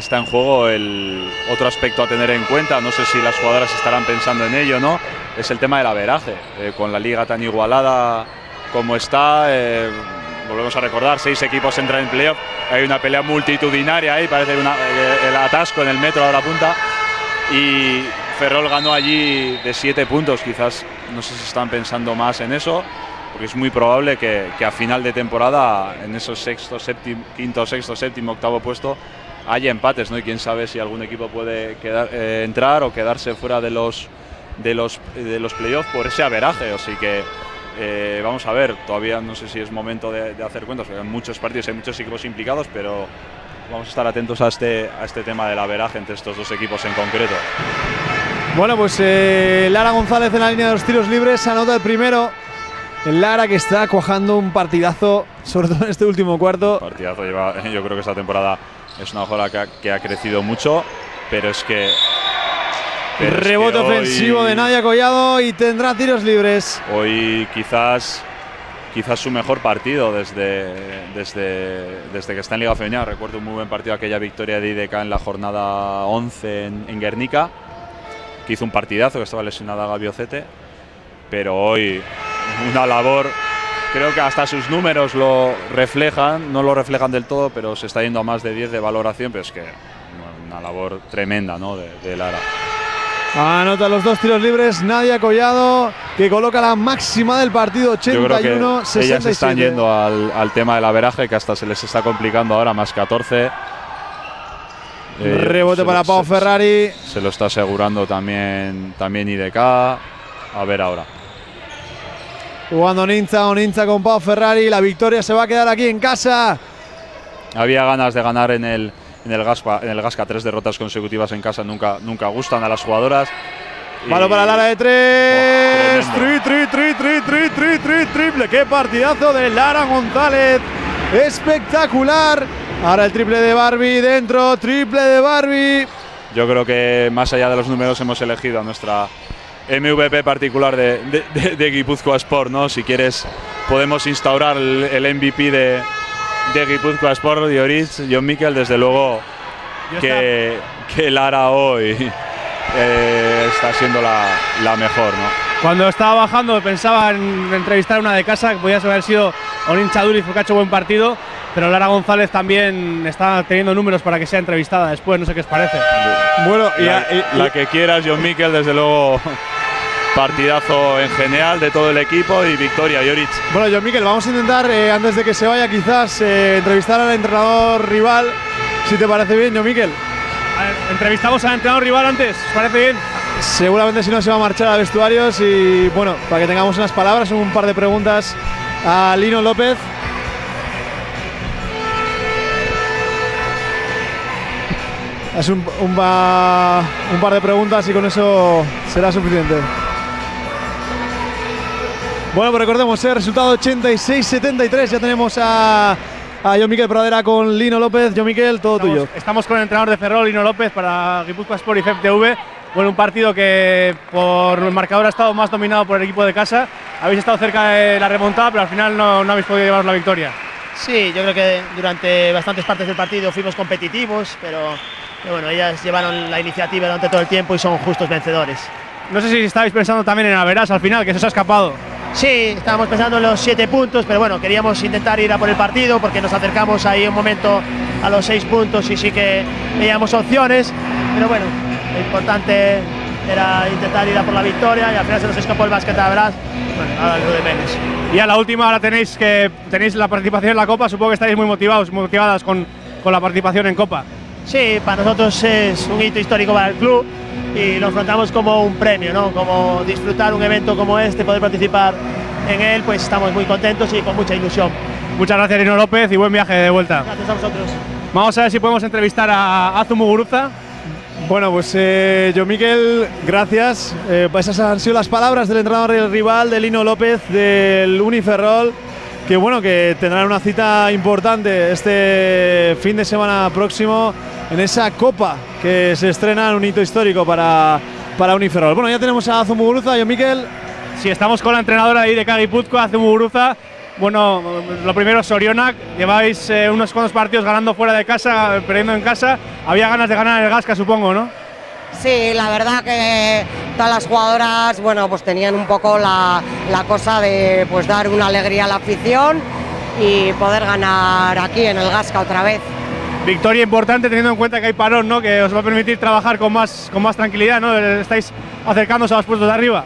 el otro aspecto a tener en cuenta. No sé si las jugadoras estarán pensando en ello, ¿no? Es el tema del averaje. Con la liga tan igualada como está, volvemos a recordar, 6 equipos entran en playoff. Hay una pelea multitudinaria ahí, parece el atasco en el metro a la punta. Y Ferrol ganó allí de 7 puntos. Quizás no sé si están pensando más en eso, porque es muy probable que a final de temporada, en esos quinto, sexto, séptimo, octavo puesto, haya empates, ¿no? Y quién sabe si algún equipo puede entrar o quedarse fuera de los playoffs por ese averaje. Así que vamos a ver, todavía no sé si es momento de hacer cuentas, porque hay muchos partidos, hay muchos equipos implicados, pero vamos a estar atentos a este tema del averaje entre estos 2 equipos en concreto. Bueno, pues Lara González en la línea de los tiros libres anota el primero. Lara, que está cuajando un partidazo, sobre todo en este último cuarto. Partidazo, yo creo que esta temporada es una jugadora que ha crecido mucho, pero es que... Rebote ofensivo de Nadia Collado y tendrá tiros libres. Hoy quizás su mejor partido desde que está en Liga Femenina. Recuerdo un muy buen partido, aquella victoria de IDK en la jornada 11 en Guernica, que hizo un partidazo, que estaba lesionada Gaby Ocete, pero hoy una labor, creo que hasta sus números lo reflejan, no lo reflejan del todo, pero se está yendo a más de 10 de valoración, pero es que una labor tremenda, ¿no? de Lara. Anota los 2 tiros libres Nadia Collado, que coloca la máxima del partido, 81-67. Yo creo que ellas están yendo al tema del averaje, que hasta se les está complicando ahora, más 14. Rebote para Pau Ferrari. Se lo está asegurando también IDK. A ver ahora. Jugando Onincha con Pau Ferrari. La victoria se va a quedar aquí en casa. Había ganas de ganar en el Gasca. 3 derrotas consecutivas en casa nunca gustan a las jugadoras. Balón para Lara de 3. Triple. Qué partidazo de Lara González. Espectacular. Ahora el triple de Barbie dentro. Triple de Barbie. Yo creo que más allá de los números hemos elegido a nuestra MVP particular de Guipúzcoa Sport, ¿no? Si quieres podemos instaurar el MVP de Guipúzcoa Sport, Dioris, John Miquel. Desde luego que Lara hoy está siendo la mejor, ¿no? Cuando estaba bajando pensaba en entrevistar a una de casa, que podía haber sido Orin Chaduriz porque ha hecho buen partido, pero Lara González también está teniendo números para que sea entrevistada después, no sé qué os parece. Bueno, la que quieras, John Miquel, desde luego. Partidazo en general de todo el equipo y victoria, Joric. Bueno, John Miquel, vamos a intentar, antes de que se vaya, quizás entrevistar al entrenador rival, si te parece bien, John Miquel. A ver, entrevistamos al entrenador rival antes, ¿os parece bien? Seguramente si no se va a marchar a vestuarios y bueno, para que tengamos unas palabras, un par de preguntas a Lino López. Es un par de preguntas y con eso será suficiente. Bueno, pues recordemos, resultado 86-73. Ya tenemos a John Miquel Pradera con Lino López. John Miquel, todo tuyo. Estamos con el entrenador de Ferrol, Lino López, para Guipúzcoa Sport y FEP-TV. Bueno, un partido que por el marcador ha estado más dominado por el equipo de casa. Habéis estado cerca de la remontada, pero al final no habéis podido llevaros la victoria. Sí, yo creo que durante bastantes partes del partido fuimos competitivos, pero bueno, ellas llevaron la iniciativa durante todo el tiempo y son justos vencedores. No sé si estabais pensando también en Averas al final, que eso se ha escapado. Sí, estábamos pensando en los 7 puntos, pero bueno, queríamos intentar ir a por el partido porque nos acercamos ahí un momento a los 6 puntos y sí que veíamos opciones, pero bueno, lo importante era intentar ir a por la victoria y al final se nos escapó el básquet de Averas. Bueno, ahora lo de menos. Y a la última, ahora tenéis la participación en la Copa, supongo que estáis muy motivadas con la participación en Copa. Sí, para nosotros es un hito histórico para el club y lo afrontamos como un premio, ¿no? Como disfrutar un evento como este, poder participar en él, pues estamos muy contentos y con mucha ilusión. Muchas gracias, Lino López, y buen viaje de vuelta. Gracias a vosotros. Vamos a ver si podemos entrevistar a Azu Muguruza. Bueno, pues John Miquel, gracias. Esas han sido las palabras del entrenador del rival, de Lino López, del Uniferrol, que bueno, que tendrán una cita importante este fin de semana próximo en esa Copa que se estrena en un hito histórico para Uniferrol. Bueno, ya tenemos a Azu Muguruza, John Miquel. Sí, estamos con la entrenadora de IDK Guipúzcoa, Azu Muguruza. Bueno, lo primero, Sorionak, lleváis unos cuantos partidos ganando fuera de casa, perdiendo en casa. Había ganas de ganar el Gasca, supongo, ¿no? Sí, la verdad que todas las jugadoras, bueno, pues tenían un poco la cosa de pues dar una alegría a la afición y poder ganar aquí en el Gasca otra vez. Victoria importante teniendo en cuenta que hay parón, ¿no? Que os va a permitir trabajar con más tranquilidad, ¿no? Estáis acercándoos a los puestos de arriba.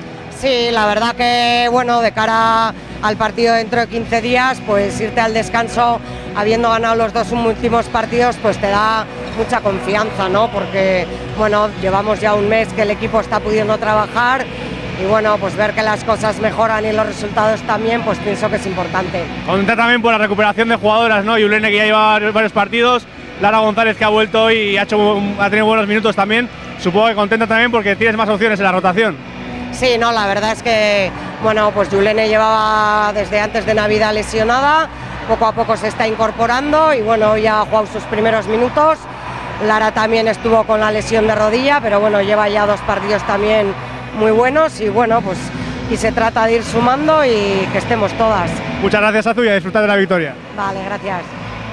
Sí, la verdad que, bueno, de cara al partido dentro de 15 días, pues irte al descanso habiendo ganado los 2 últimos partidos, pues te da mucha confianza, ¿no? Porque, bueno, llevamos ya un mes que el equipo está pudiendo trabajar y, bueno, pues ver que las cosas mejoran y los resultados también, pues pienso que es importante. Contenta también por la recuperación de jugadoras, ¿no? Yulene, que ya lleva varios partidos, Lara González, que ha vuelto y ha tenido buenos minutos también. Supongo que contenta también porque tienes más opciones en la rotación. Sí, no, la verdad es que, bueno, pues Yulene llevaba desde antes de Navidad lesionada, poco a poco se está incorporando y bueno, ya ha jugado sus primeros minutos. Lara también estuvo con la lesión de rodilla, pero bueno, lleva ya 2 partidos también muy buenos y bueno, pues y se trata de ir sumando y que estemos todas. Muchas gracias, Azu, y a disfrutar de la victoria. Vale, gracias.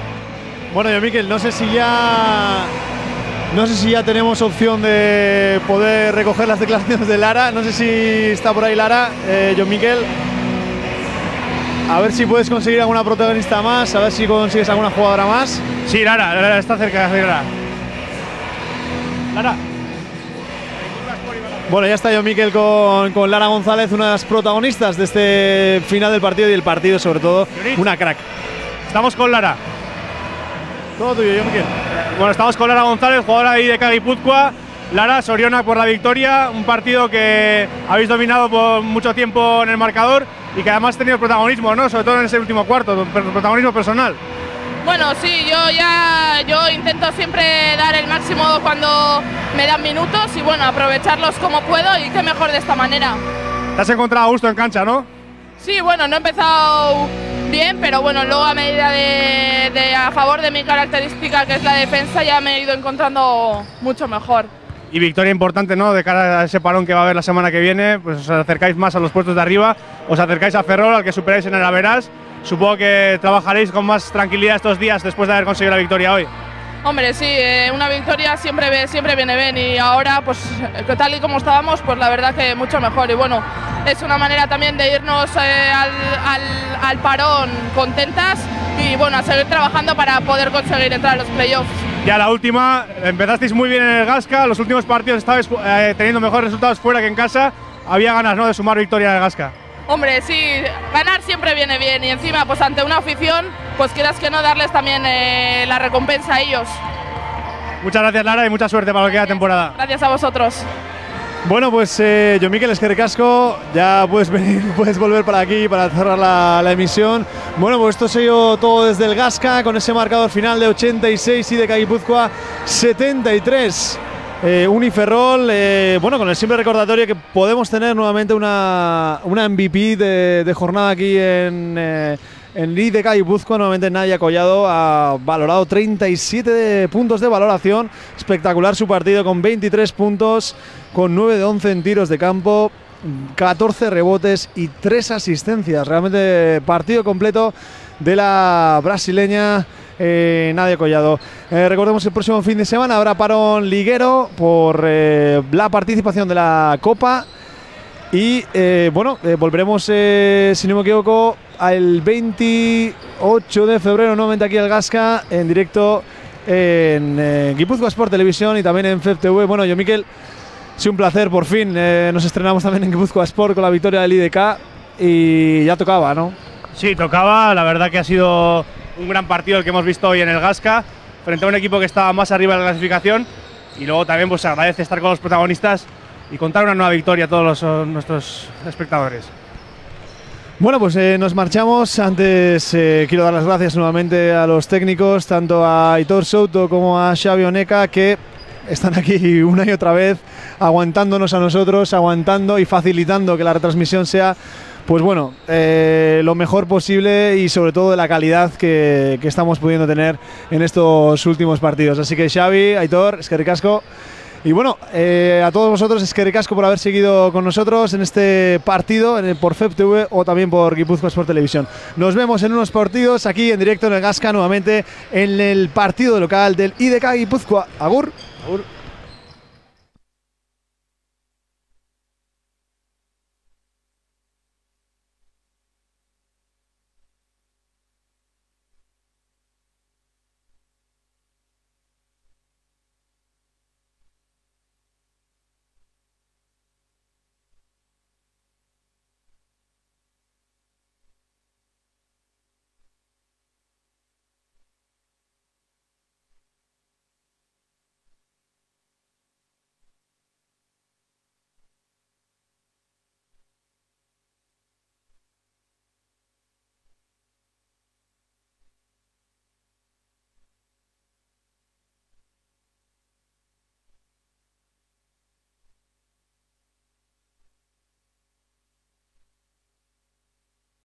Bueno, John Miquel, no sé si ya tenemos opción de poder recoger las declaraciones de Lara. No sé si está por ahí Lara, John Miquel. A ver si puedes conseguir alguna protagonista más, a ver si consigues alguna jugadora más. Sí, Lara está cerca de Lara. Lara. Bueno, ya está John Miquel con Lara González, una de las protagonistas de este final del partido y el partido sobre todo, una crack. Estamos con Lara. Todo tuyo, John Miquel. Bueno, estamos con Lara González, jugadora de IDK Guipúzcoa. Lara, Sorionak por la victoria, un partido que habéis dominado por mucho tiempo en el marcador y que además ha tenido protagonismo, ¿no? Sobre todo en ese último cuarto, protagonismo personal. Bueno, sí, yo intento siempre dar el máximo cuando me dan minutos y bueno, aprovecharlos como puedo y qué mejor de esta manera. Te has encontrado a gusto en cancha, ¿no? Sí, bueno, no he empezado bien, pero bueno, luego a medida de a favor de mi característica, que es la defensa, ya me he ido encontrando mucho mejor. Y victoria importante, ¿no? De cara a ese parón que va a haber la semana que viene, pues os acercáis más a los puestos de arriba, os acercáis a Ferrol, al que superáis en el Averas. Supongo que trabajaréis con más tranquilidad estos días después de haber conseguido la victoria hoy. Hombre, sí, una victoria siempre viene bien y ahora, pues tal y como estábamos, pues la verdad que mucho mejor. Y bueno, es una manera también de irnos al parón contentas y bueno, a seguir trabajando para poder conseguir entrar a los playoffs. Ya la última, empezasteis muy bien en el Gasca, los últimos partidos estabais teniendo mejores resultados fuera que en casa. Había ganas, ¿no?, de sumar victoria en el Gasca. Hombre, sí, ganar siempre viene bien y encima, pues ante una afición, pues quieras que no, darles también la recompensa a ellos. Muchas gracias, Lara, y mucha suerte para lo que queda de temporada. Gracias a vosotros. Bueno, pues Jon Mikel, eskerrik asko, ya puedes venir, puedes volver para aquí para cerrar la emisión. Bueno, pues esto se ha ido todo desde el Gasca con ese marcador final de 86 IDK Guipúzcoa 73. Uniferrol, bueno, con el simple recordatorio que podemos tener nuevamente una MVP de jornada aquí en IDK Guipúzcoa. Nuevamente Nadia Collado ha valorado 37 puntos de valoración. Espectacular su partido con 23 puntos, con 9 de 11 en tiros de campo, 14 rebotes y 3 asistencias. Realmente partido completo de la brasileña Nadia Collado. Recordemos que el próximo fin de semana habrá parón liguero por la participación de la Copa. Y bueno, volveremos, si no me equivoco, al 28 de febrero nuevamente aquí al Gasca, en directo en Guipúzcoa Sport Televisión y también en FEP-TV. Bueno, Jon Mikel, ha sido un placer, por fin nos estrenamos también en Guipúzcoa Sport con la victoria del IDK y ya tocaba, ¿no? Sí, tocaba, la verdad que ha sido un gran partido el que hemos visto hoy en el Gasca, frente a un equipo que estaba más arriba de la clasificación, y luego también pues se agradece estar con los protagonistas y contar una nueva victoria a todos nuestros espectadores. Bueno, pues nos marchamos. Antes quiero dar las gracias nuevamente a los técnicos, tanto a Aitor Souto como a Xavi Oneca, que están aquí una y otra vez aguantándonos a nosotros, aguantando y facilitando que la retransmisión sea, pues bueno, lo mejor posible y sobre todo de la calidad que estamos pudiendo tener en estos últimos partidos. Así que Xavi, Aitor, eskerrik asko. Y bueno, a todos vosotros, eskerrik asko por haber seguido con nosotros en este partido por FEP-TV o también por Guipúzcoa Sport Televisión. Nos vemos en unos partidos aquí en directo en el Gasca, nuevamente en el partido local del IDK Guipúzcoa. Agur. Agur.